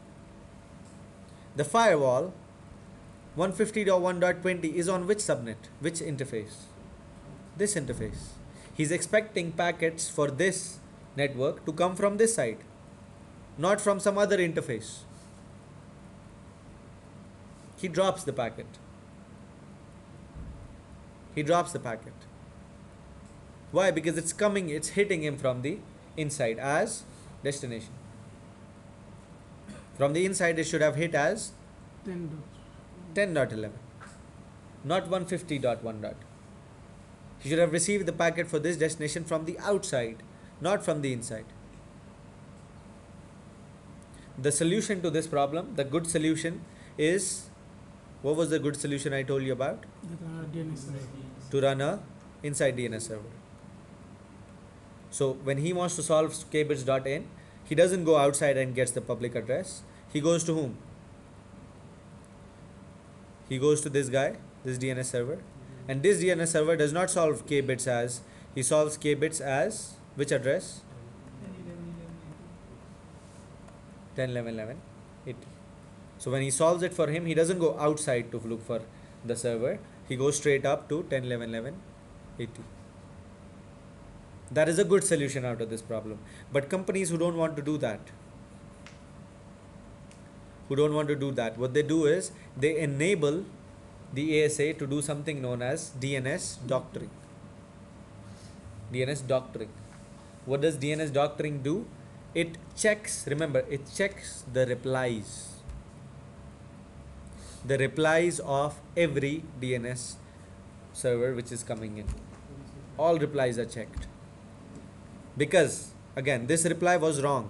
The firewall one fifty dot one dot twenty is on which subnet? Which interface? This interface. He's expecting packets for this network to come from this side, not from some other interface. He drops the packet. He drops the packet. Why? Because it's coming, it's hitting him from the inside as destination. From the inside, it should have hit as ten dot eleven, not one fifty dot one. He should have received the packet for this destination from the outside, not from the inside. The solution to this problem, the good solution is, what was the good solution I told you about? To run a inside D N S server. So when he wants to solve kbits.in, he doesn't go outside and gets the public address. He goes to whom? He goes to this guy, this D N S server. And this D N S server does not solve kbits as, he solves kbits as which address? ten eleven eleven eighty. So when he solves it for him, he doesn't go outside to look for the server. He goes straight up to ten eleven eleven eighty. That is a good solution out of this problem. But companies who don't want to do that, who don't want to do that, what they do is they enable the A S A to do something known as D N S doctoring. D N S doctoring. What does D N S doctoring do? It checks, remember, it checks the replies. The replies of every D N S server which is coming in. All replies are checked. Because, again, this reply was wrong.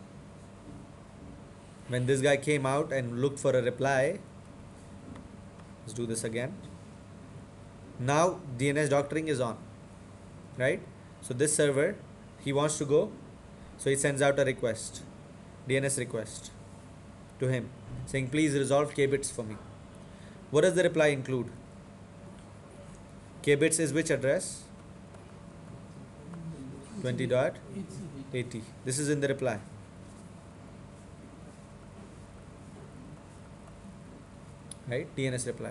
When this guy came out and looked for a reply, let's do this again. Now D N S doctoring is on, right? So this server, he wants to go, so he sends out a request, D N S request to him, saying please resolve kbits for me. What does the reply include? Kbits is which address? twenty dot eighty. This is in the reply. Right? D N S reply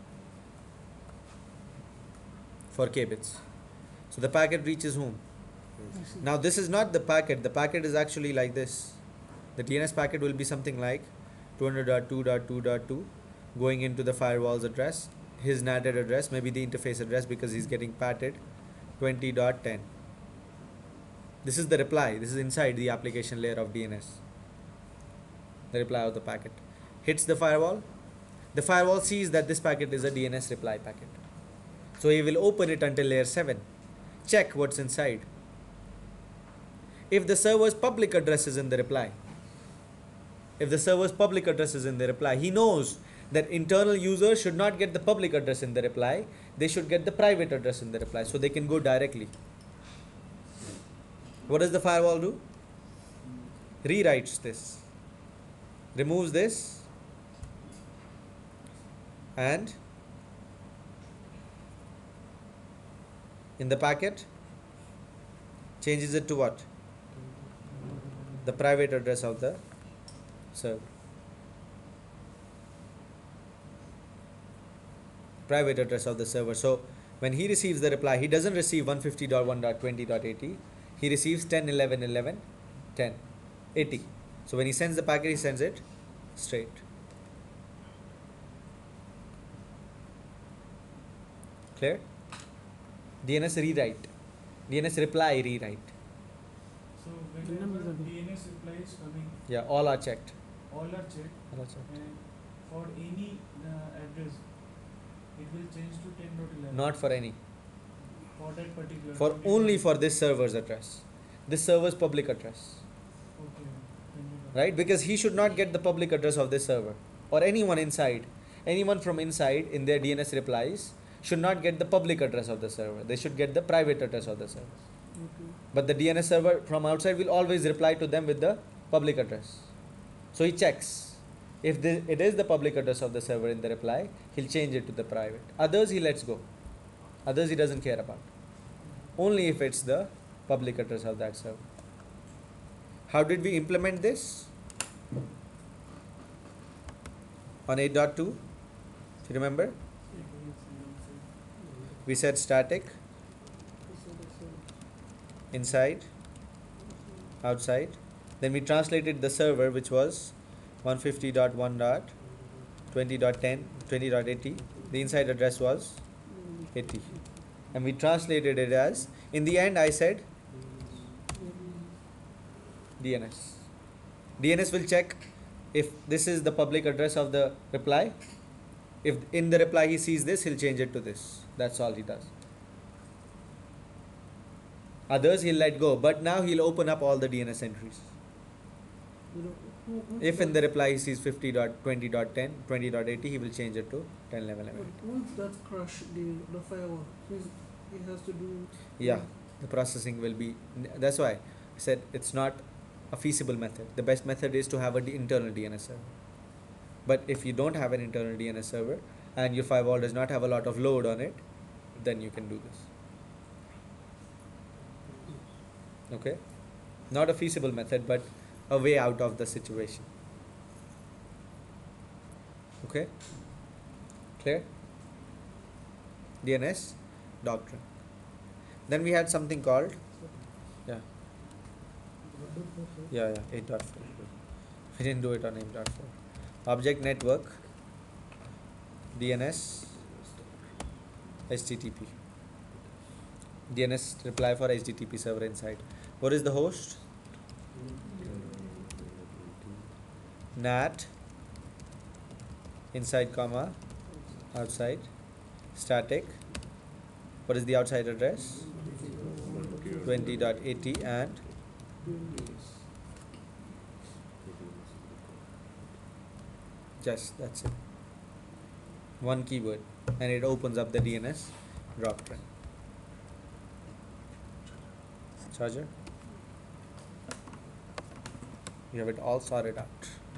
for kbits. So the packet reaches whom? Now this is not the packet. The packet is actually like this. The D N S packet will be something like two hundred dot two dot two dot two going into the firewall's address, his NATed address, maybe the interface address because he's getting patted, twenty dot ten. This is the reply. This is inside the application layer of D N S. The reply of the packet hits the firewall. The firewall sees that this packet is a D N S reply packet. So he will open it until layer seven. Check what's inside. If the server's public address is in the reply, if the server's public address is in the reply, he knows that internal users should not get the public address in the reply. They should get the private address in the reply, so they can go directly. What does the firewall do? Rewrites this, removes this, and in the packet changes it to what? The private address of the server. Private address of the server. So when he receives the reply, he doesn't receive one fifty dot one dot twenty dot eighty. He receives ten dot eleven dot eleven dot ten dot eighty. So when he sends the packet, he sends it straight. Clear? D N S rewrite. D N S reply rewrite. So whenever D N S reply is coming, Yeah, all are checked. all are checked, All are checked. and for any uh, address, it will change to ten dot eleven. Not for any. For that particular. For twenty only dot- for this server's address. This server's public address. Okay. twenty dot- Right? Because he should not get the public address of this server. Or anyone inside. Anyone from inside in their D N S replies should not get the public address of the server. They should get the private address of the server. Okay. But the D N S server from outside will always reply to them with the public address. So he checks. If the, it is the public address of the server in the reply, he'll change it to the private. Others he lets go. Others he doesn't care about. Only if it's the public address of that server. How did we implement this? On eight dot two, do you remember? We said static, inside, outside. Then we translated the server, which was one fifty dot one dot twenty dot ten, twenty dot eighty. The inside address was eighty. And we translated it as, in the end I said D N S. D N S will check if this is the public address of the reply. If in the reply he sees this, he'll change it to this. That's all he does. Others he'll let go, but now he'll open up all the D N S entries. You know, who- who- If in the reply he sees fifty dot twenty dot ten, twenty dot eighty, he will change it to ten eleven But eleven. once that crash the the firewall, he's, he has to do. Yeah, the processing will be. That's why I said it's not a feasible method. The best method is to have an internal D N S server. But if you don't have an internal D N S server and your firewall does not have a lot of load on it, then you can do this. Okay? Not a feasible method, but a way out of the situation. Okay? Clear? D N S doctrine. Then we had something called, yeah, yeah, yeah, eight dot four. We didn't do it on eight dot four. Object network, D N S, H T T P. D N S reply for H T T P server inside. What is the host? N A T, inside comma, outside, static. What is the outside address? twenty dot eighty and just that's it. One keyword and it opens up the D N S doctrine. Charger. You have it all sorted out.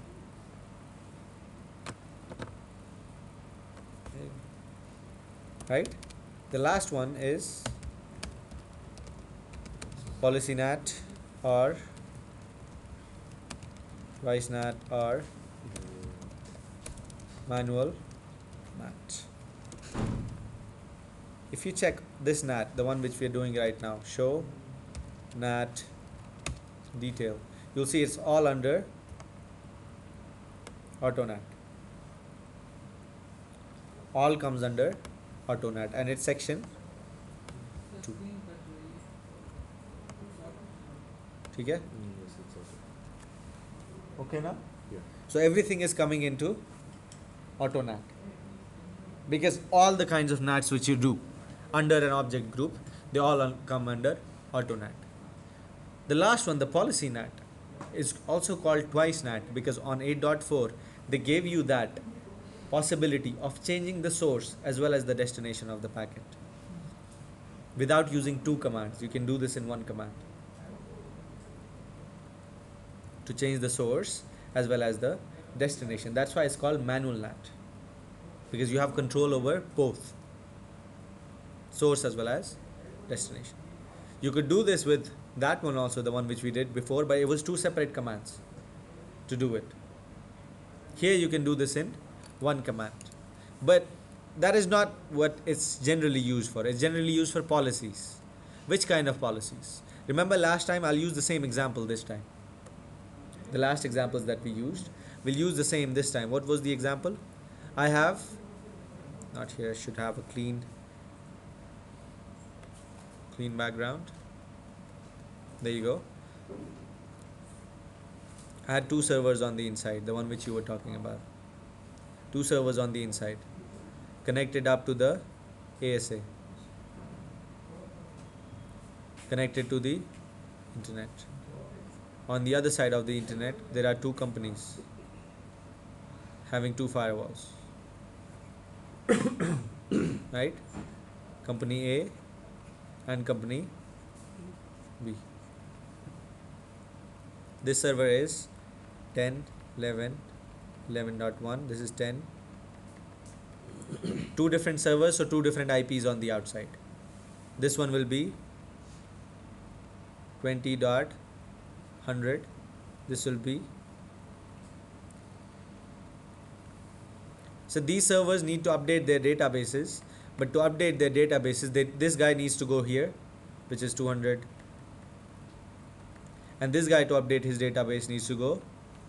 Right? The last one is policy N A T or vice N A T or manual N A T. If you check this N A T, the one which we are doing right now, show N A T detail, you'll see it's all under AutoNAT. All comes under AutoNAT and it's section The Two. screen cut ठीक है? Mm, yes, it's okay. Okay now? Yeah. So everything is coming into AutoNAT. Because all the kinds of NATs which you do under an object group, they all un- come under AutoNAT. The last one, the policy NAT, is also called twice NAT because on eight point four they gave you that possibility of changing the source as well as the destination of the packet without using two commands. You can do this in one command to change the source as well as the destination. That's why it's called manual NAT, because you have control over both source as well as destination. You could do this with that one also, the one which we did before, but it was two separate commands to do it. Here you can do this in one command, but that is not what it's generally used for. It's generally used for policies. Which kind of policies? Remember last time, I'll use the same example this time. The last examples that we used, we'll use the same this time. What was the example? I have, not here, I should have a clean, clean background. There you go. I had two servers on the inside, the one which you were talking about. Two servers on the inside, connected up to the A S A, connected to the internet. On the other side of the internet, there are two companies having two firewalls. Right? Company A and company B. This server is ten, eleven, eleven point one. This is ten. Two different servers, so two different I Ps on the outside. This one will be twenty dot one hundred. This will be. So these servers need to update their databases, but to update their databases, they, this guy needs to go here, which is two hundred. And this guy, to update his database, needs to go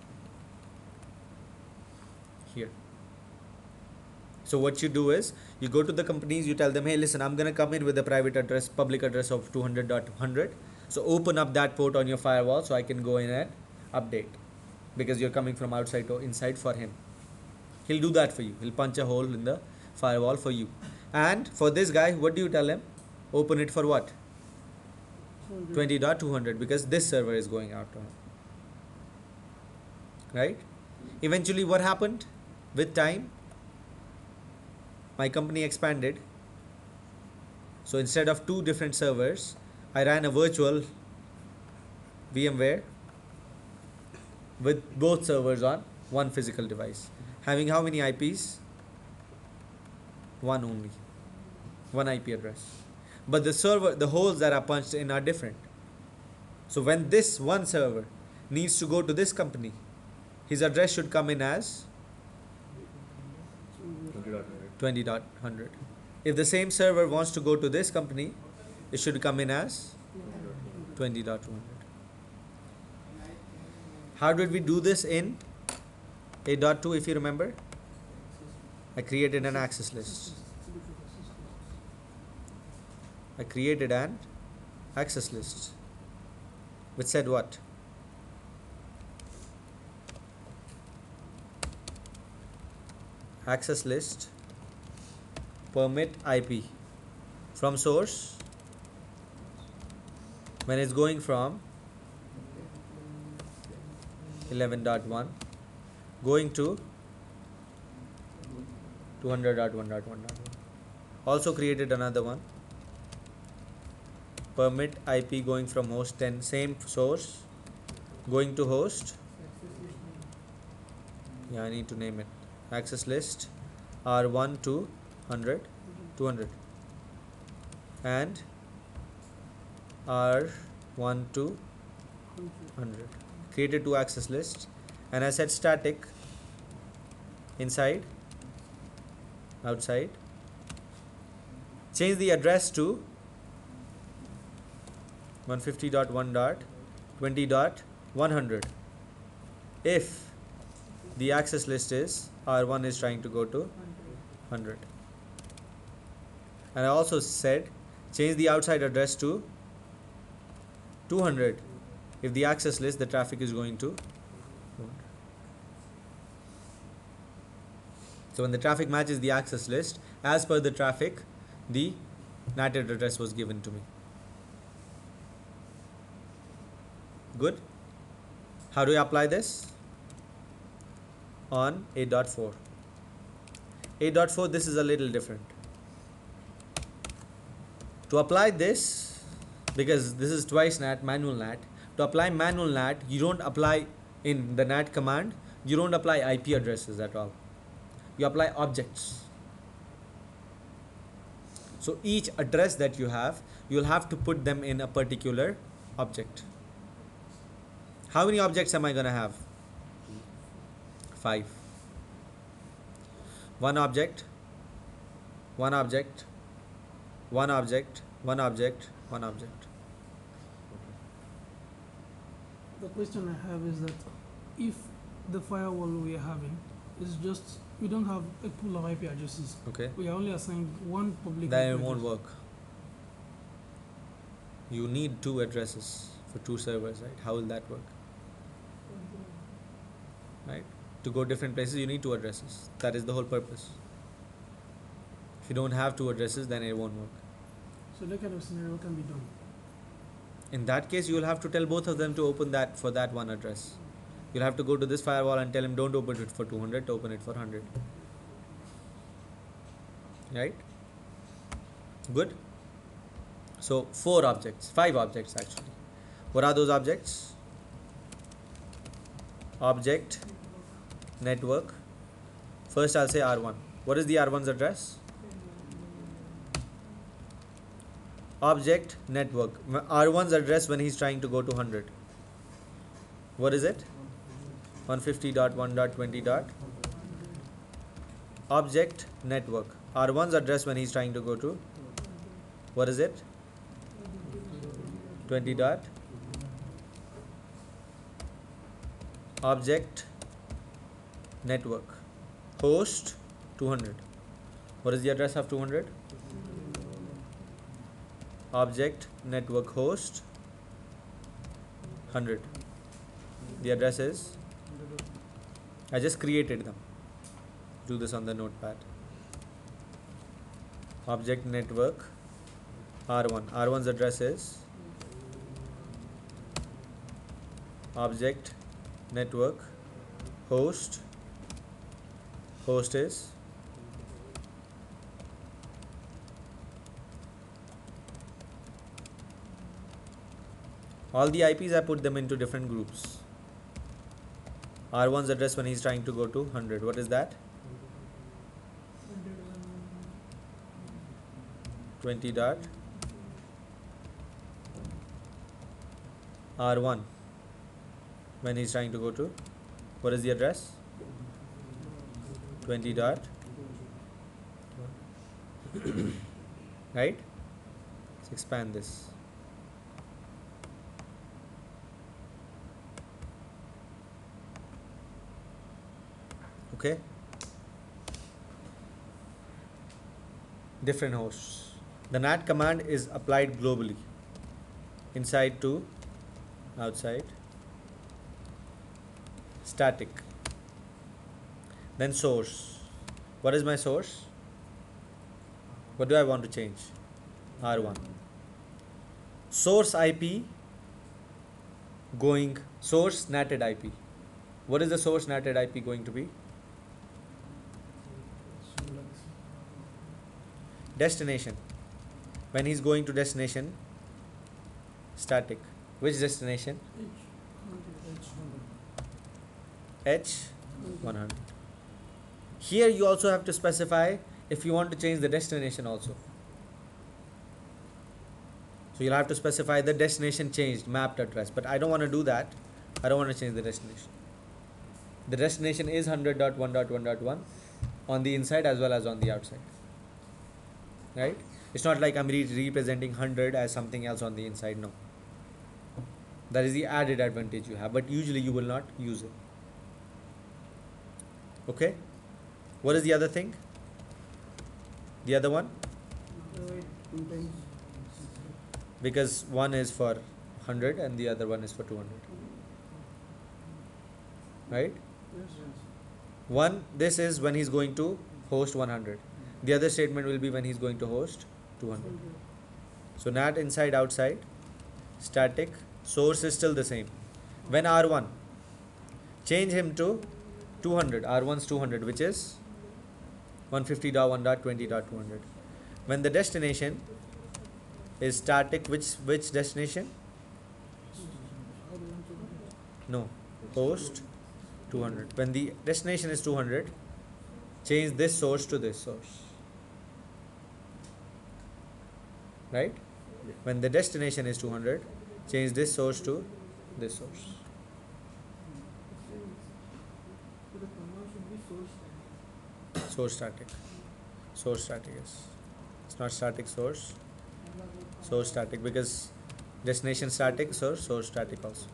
here. So what you do is, you go to the companies, you tell them, hey, listen, I'm going to come in with a private address, public address of two hundred dot one hundred. So open up that port on your firewall so I can go in and update, because you're coming from outside to inside for him. He'll do that for you. He'll punch a hole in the firewall for you. And for this guy, what do you tell him? Open it for what? twenty dot two hundred, because this server is going out to him. Right? Eventually what happened? With time, my company expanded. So instead of two different servers, I ran a virtual VMware with both servers on one physical device. Having how many I Ps? One only. One I P address. But the server, the holes that are punched in are different. So when this one server needs to go to this company, his address should come in as twenty dot one hundred. If the same server wants to go to this company, it should come in as twenty dot two hundred. How did we do this in eight point two, if you remember? I created an access list. I created an access list which said what? Access list permit I P from source when it's going from eleven dot one going to two hundred dot one dot one dot one. Also created another one, permit I P going from host ten, same source going to host. Yeah, I need to name it. Access list R one to one hundred, two hundred, and R one to one hundred. Created two access lists, and I said static inside, outside. Change the address to one fifty dot one dot twenty dot one hundred if the access list is R one is trying to go to one hundred. And I also said change the outside address to two hundred If the access list, the traffic is going to. So when the traffic matches the access list, as per the traffic, the N A T address was given to me. Good. How do we apply this? On eight point four. eight point four, this is a little different. To apply this, because this is twice N A T, manual N A T, to apply manual N A T, you don't apply in the N A T command, you don't apply I P addresses at all. You apply objects. So each address that you have, you'll have to put them in a particular object. How many objects am I going to have? Five. One object, one object, one object, one object, one object. The question I have is that if the firewall we are having is just, we don't have a pool of I P addresses, Okay. we are only assigned one public Then I it P won't address. work. You need two addresses for two servers, right? How will that work? Right? To go different places, you need two addresses. That is the whole purpose. If you don't have two addresses, then it won't work. So that kind of scenario can be done. In that case, you will have to tell both of them to open that for that one address. You'll have to go to this firewall and tell him don't open it for two hundred, open it for one hundred. Right? Good? So, four objects, five objects actually. What are those objects? Object, network. First I'll say R one. What is the R one's address? Object, network. R one's address when he's trying to go to one hundred. What is it? one fifty dot one dot twenty dot. Object, network. R one's address when he's trying to go to. What is it? twenty dot. Object, network. Host, two hundred. What is the address of two hundred? Object, network, host, one hundred. The address is, I just created them. Do this on the notepad. Object, network, R one. R one's address is object, network, host. Host is all the I Ps, I put them into different groups. R one's address when he's trying to go to one hundred. What is that? twenty dot. R one when he's trying to go to. What is the address? twenty dot. Right? Let's expand this. Okay. Different hosts. The N A T command is applied globally. Inside to outside. Static. Then source. What is my source? What do I want to change? R one. Source I P going, source natted I P. What is the source natted I P going to be? Destination. When he's going to destination, static. Which destination? H one hundred. Here you also have to specify if you want to change the destination also. So you'll have to specify the destination changed, mapped address. But I don't want to do that. I don't want to change the destination. The destination is one hundred dot one dot one dot one on the inside as well as on the outside. Right? It's not like I'm re representing one hundred as something else on the inside. No. That is the added advantage you have. But usually you will not use it. Okay? What is the other thing? The other one? Because one is for one hundred and the other one is for two hundred. Right? One, this is when he's going to host one hundred. The other statement will be when he's going to host two hundred. So nat inside outside, static, source is still the same. When R one, change him to two hundred, R one's two hundred, which is one fifty dot one dot twenty dot two hundred. When the destination is static, which which destination? No, host two hundred. When the destination is two hundred, change this source to this source. Right? Yeah. When the destination is two hundred, change this source to this source. So the command should be source. Source static. Source static, yes. It's not static source. Source static, because destination static, so source static also.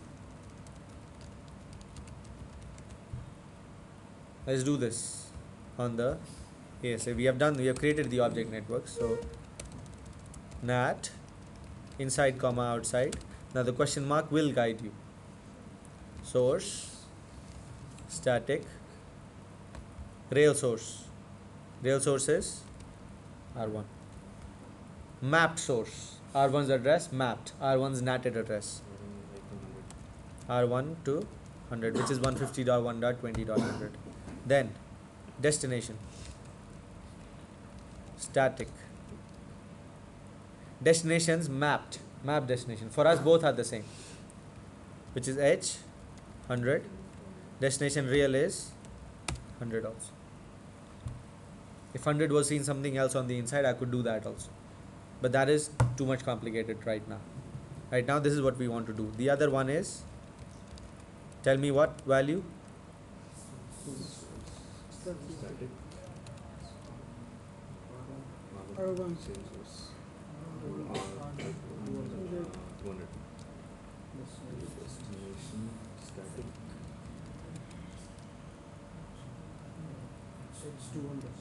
Let's do this on the A S A. We have done, we have created the object network. So nat inside comma outside. Now the question mark will guide you. Source static rail source. Rail source is R one. Mapped source. R one's address mapped. R one's natted address. R one to one hundred, which is one fifty dot one dot twenty dot one hundred. Then destination static. Destinations mapped. Map destination. For us both are the same. Which is H one hundred. Destination real is one hundred also. If one hundred was seen something else on the inside, I could do that also. But that is too much complicated right now. Right now, this is what we want to do. The other one is, tell me what value? Static. R one. Same source. R two hundred. Destination static. It's two hundred.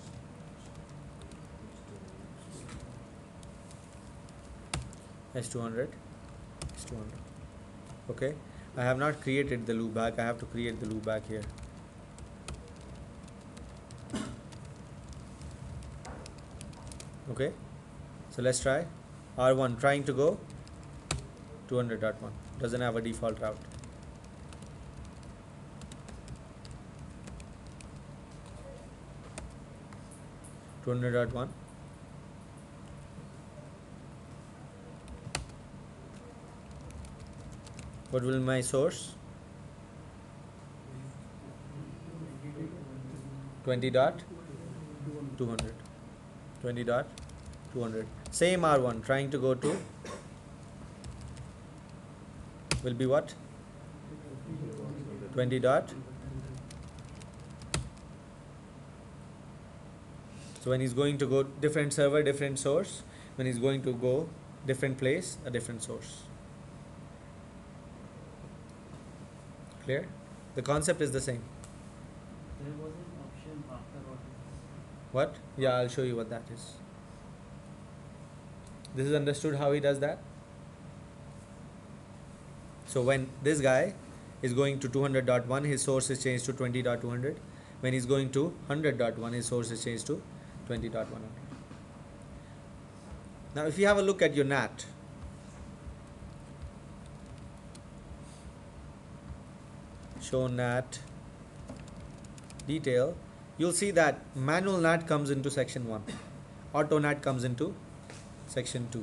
S two hundred. S two hundred. Okay. I have not created the loop back. I have to create the loop back here. Okay. So let's try. R one trying to go two hundred dot one. Doesn't have a default route. two hundred dot one. What will my source? twenty dot two hundred. twenty dot two hundred. Same R one trying to go to will be what? twenty dot. So when he's going to go different server, different source. When he's going to go different place, a different source. Clear? The concept is the same. There was an option after what is What? Yeah, I'll show you what that is. This is understood how he does that? So when this guy is going to two hundred dot one, his source is changed to twenty dot two hundred. When he's going to one hundred dot one, his source is changed to twenty dot one hundred. Now if you have a look at your N A T, show N A T detail, you'll see that manual N A T comes into section one, auto N A T comes into section two.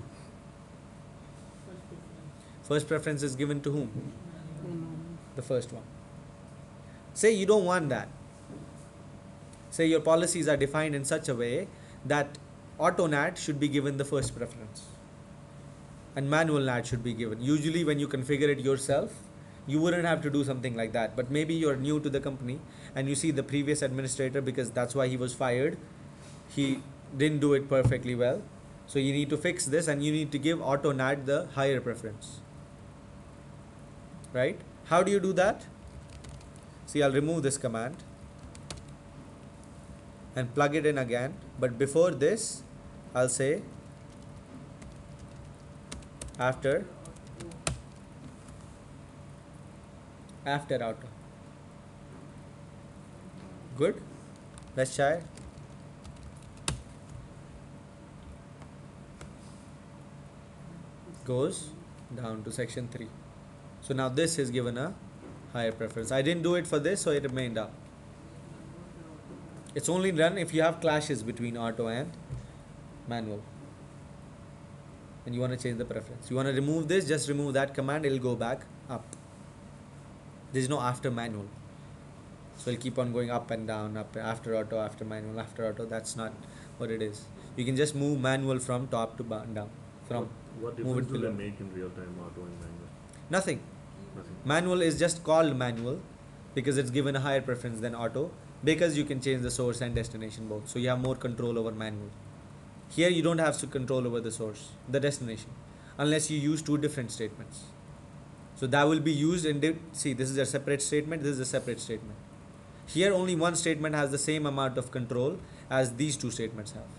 First preference is given to whom? The first one. Say you don't want that. Say your policies are defined in such a way that auto N A T should be given the first preference and manual N A T should be given. Usually when you configure it yourself, you wouldn't have to do something like that. But maybe you're new to the company and you see the previous administrator, because that's why he was fired, he didn't do it perfectly well. So you need to fix this and you need to give auto N A T the higher preference. Right? How do you do that? See, I'll remove this command and plug it in again. But before this, I'll say after after auto. Good? Let's try. Goes down to section three. So now this is given a higher preference. I didn't do it for this, so it remained up. It's only done if you have clashes between auto and manual. And you want to change the preference. You want to remove this, just remove that command, it'll go back up. There's no after manual. So it'll keep on going up and down, up after auto, after manual, after auto. That's not what it is. You can just move manual from top to down. From What move difference it do they below. make in real time auto and manual? Nothing. Nothing. Manual is just called manual because it's given a higher preference than auto, because you can change the source and destination both. So you have more control over manual. Here you don't have to control over the source, the destination, unless you use two different statements. So that will be used in, di- see, this is a separate statement, this is a separate statement. Here only one statement has the same amount of control as these two statements have.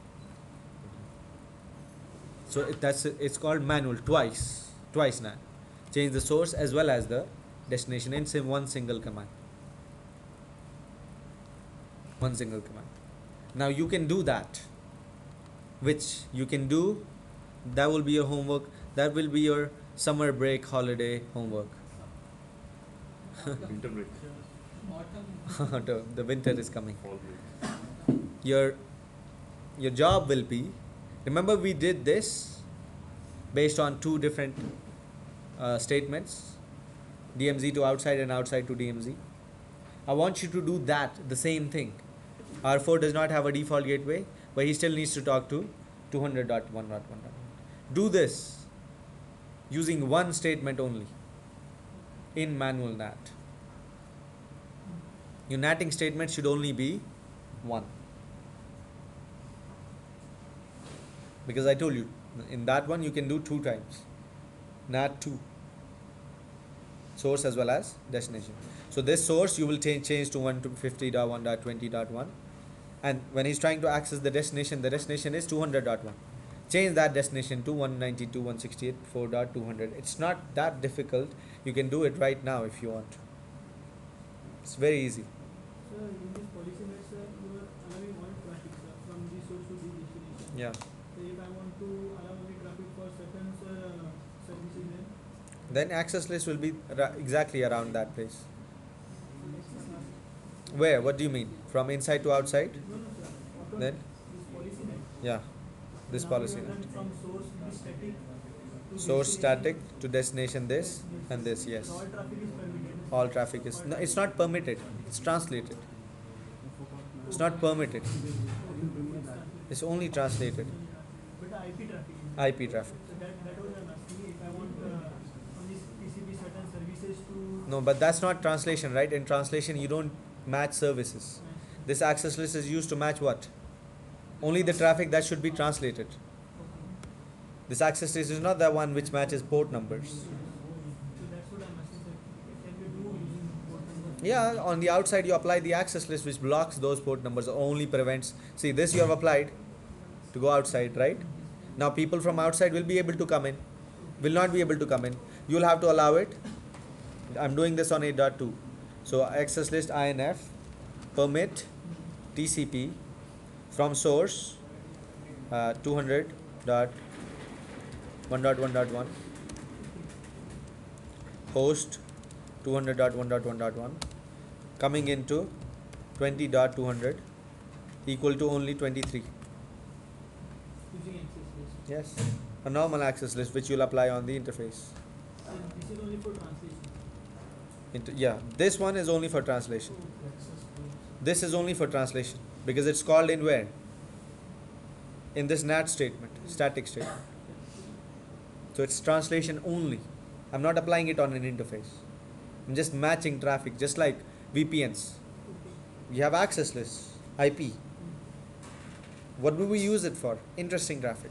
So it, that's it's called manual twice, twice now. Change the source as well as the destination in sim- one single command. One single command. Now you can do that, which you can do. That will be your homework. That will be your summer break holiday homework. Winter break, Autumn. The winter is coming. fall break. Your your job will be, remember we did this based on two different uh, statements, D M Z to outside and outside to D M Z. I want you to do that, the same thing. R four does not have a default gateway, but he still needs to talk to two hundred dot one dot one dot one. Do this using one statement only in manual N A T. Your natting statement should only be one. Because I told you, in that one you can do two times. N A T two. Source as well as destination. So this source you will change, change to one fifty dot one dot twenty dot one. And when he's trying to access the destination, the destination is two hundred dot one. Change that destination to one ninety-two dot one sixty-eight dot four dot two hundred. It's not that difficult. You can do it right now if you want. It's very easy. Sir, in this policy net, sir, you are allowing all traffic, sir, from this source to this destination. Yeah. So if I want to allow only traffic for certain uh, services, then Then access list will be ra- exactly around that place. next is not. Where? What do you mean? From inside to outside? No, no, sir. Auto Then? this policy net. Yeah. This Now policy we have net. done from source to static to Source destination. static to destination this and this, yes. So all traffic is permitted. All traffic is, no, it's not permitted, it's translated. It's not permitted, it's only translated. But the I P traffic is I P traffic. So that, that was I'm asking if I want uh, on this T C P certain services to. No, but that's not translation, right? In translation, you don't match services. This access list is used to match what? Only the traffic that should be translated. This access list is not the one which matches port numbers. So that's what I'm asking, sir. Can we do using port numbers? Yeah, on the outside you apply the access list which blocks those port numbers, only prevents. See, this you have applied to go outside, right? Now people from outside will be able to come in, will not be able to come in. You will have to allow it. I'm doing this on eight dot two. So access list I N F, permit T C P from source uh, two hundred dot one dot one dot one, host two hundred dot one dot one dot one, coming into twenty dot two hundred equal to only twenty-three. Using access list. Yes, a normal access list which you'll apply on the interface. And this is only for translation. Inter- yeah, this one is only for translation. This is only for translation because it's called in where? In this N A T statement, static statement. So it's translation only. I'm not applying it on an interface. I'm just matching traffic, just like V P Ns. You have access lists, I P. What do we use it for? Interesting traffic.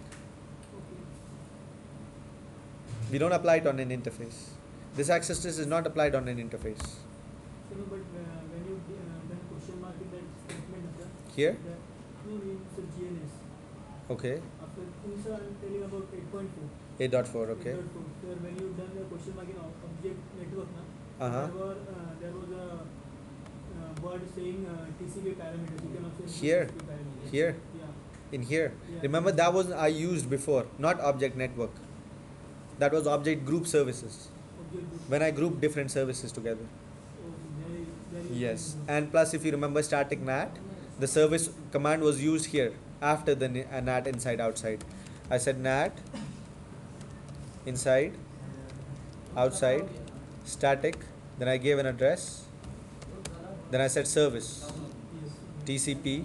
We don't apply it on an interface. This access list is not applied on an interface. So no, but uh, when you uh, then question mark in that statement, sir, Here? that no means the G N S. Okay. After things are I'm telling about eight point four. eight dot four, okay. eight point four. So when you done the question mark in ob- object network, na, Uh-huh. there were uh, there was a uh, word saying uh, T C P parameters. You can also include Here. T C P parameters. Here, Yeah. in here. Yeah. Remember that was I used before, not object network. That was object group services. Object group. When I grouped different services together. So there is, there is Yes, and plus if you remember static N A T, the service command was used here after the ni- uh, N A T inside outside. I said N A T inside, outside, static, then I gave an address, then I said service, T C P,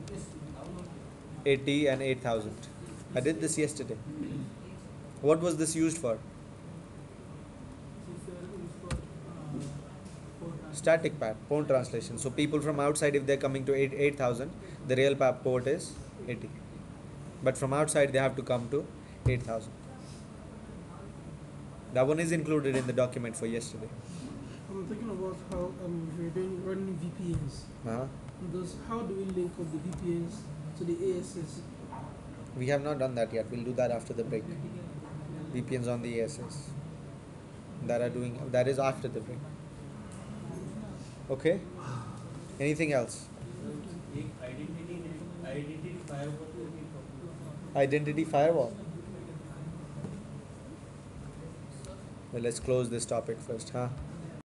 eighty and eight thousand. I did this yesterday. What was this used for? This is, uh, is for, uh, for translation. Static pad, port translation. So people from outside, if they're coming to eight eight thousand, the real pa- port is eighty. But from outside, they have to come to eight thousand. That one is included in the document for yesterday. I'm thinking about how um, we're doing running V P Ns. Uh-huh. Those, how do we link up the V P Ns to the A S S? We have not done that yet. We'll do that after the break. V P Ns on the A S S. That are doing that is after the break. Okay. Anything else? एक identity identity firewall को भी talk Identity firewall. Well, let's close this topic first, huh?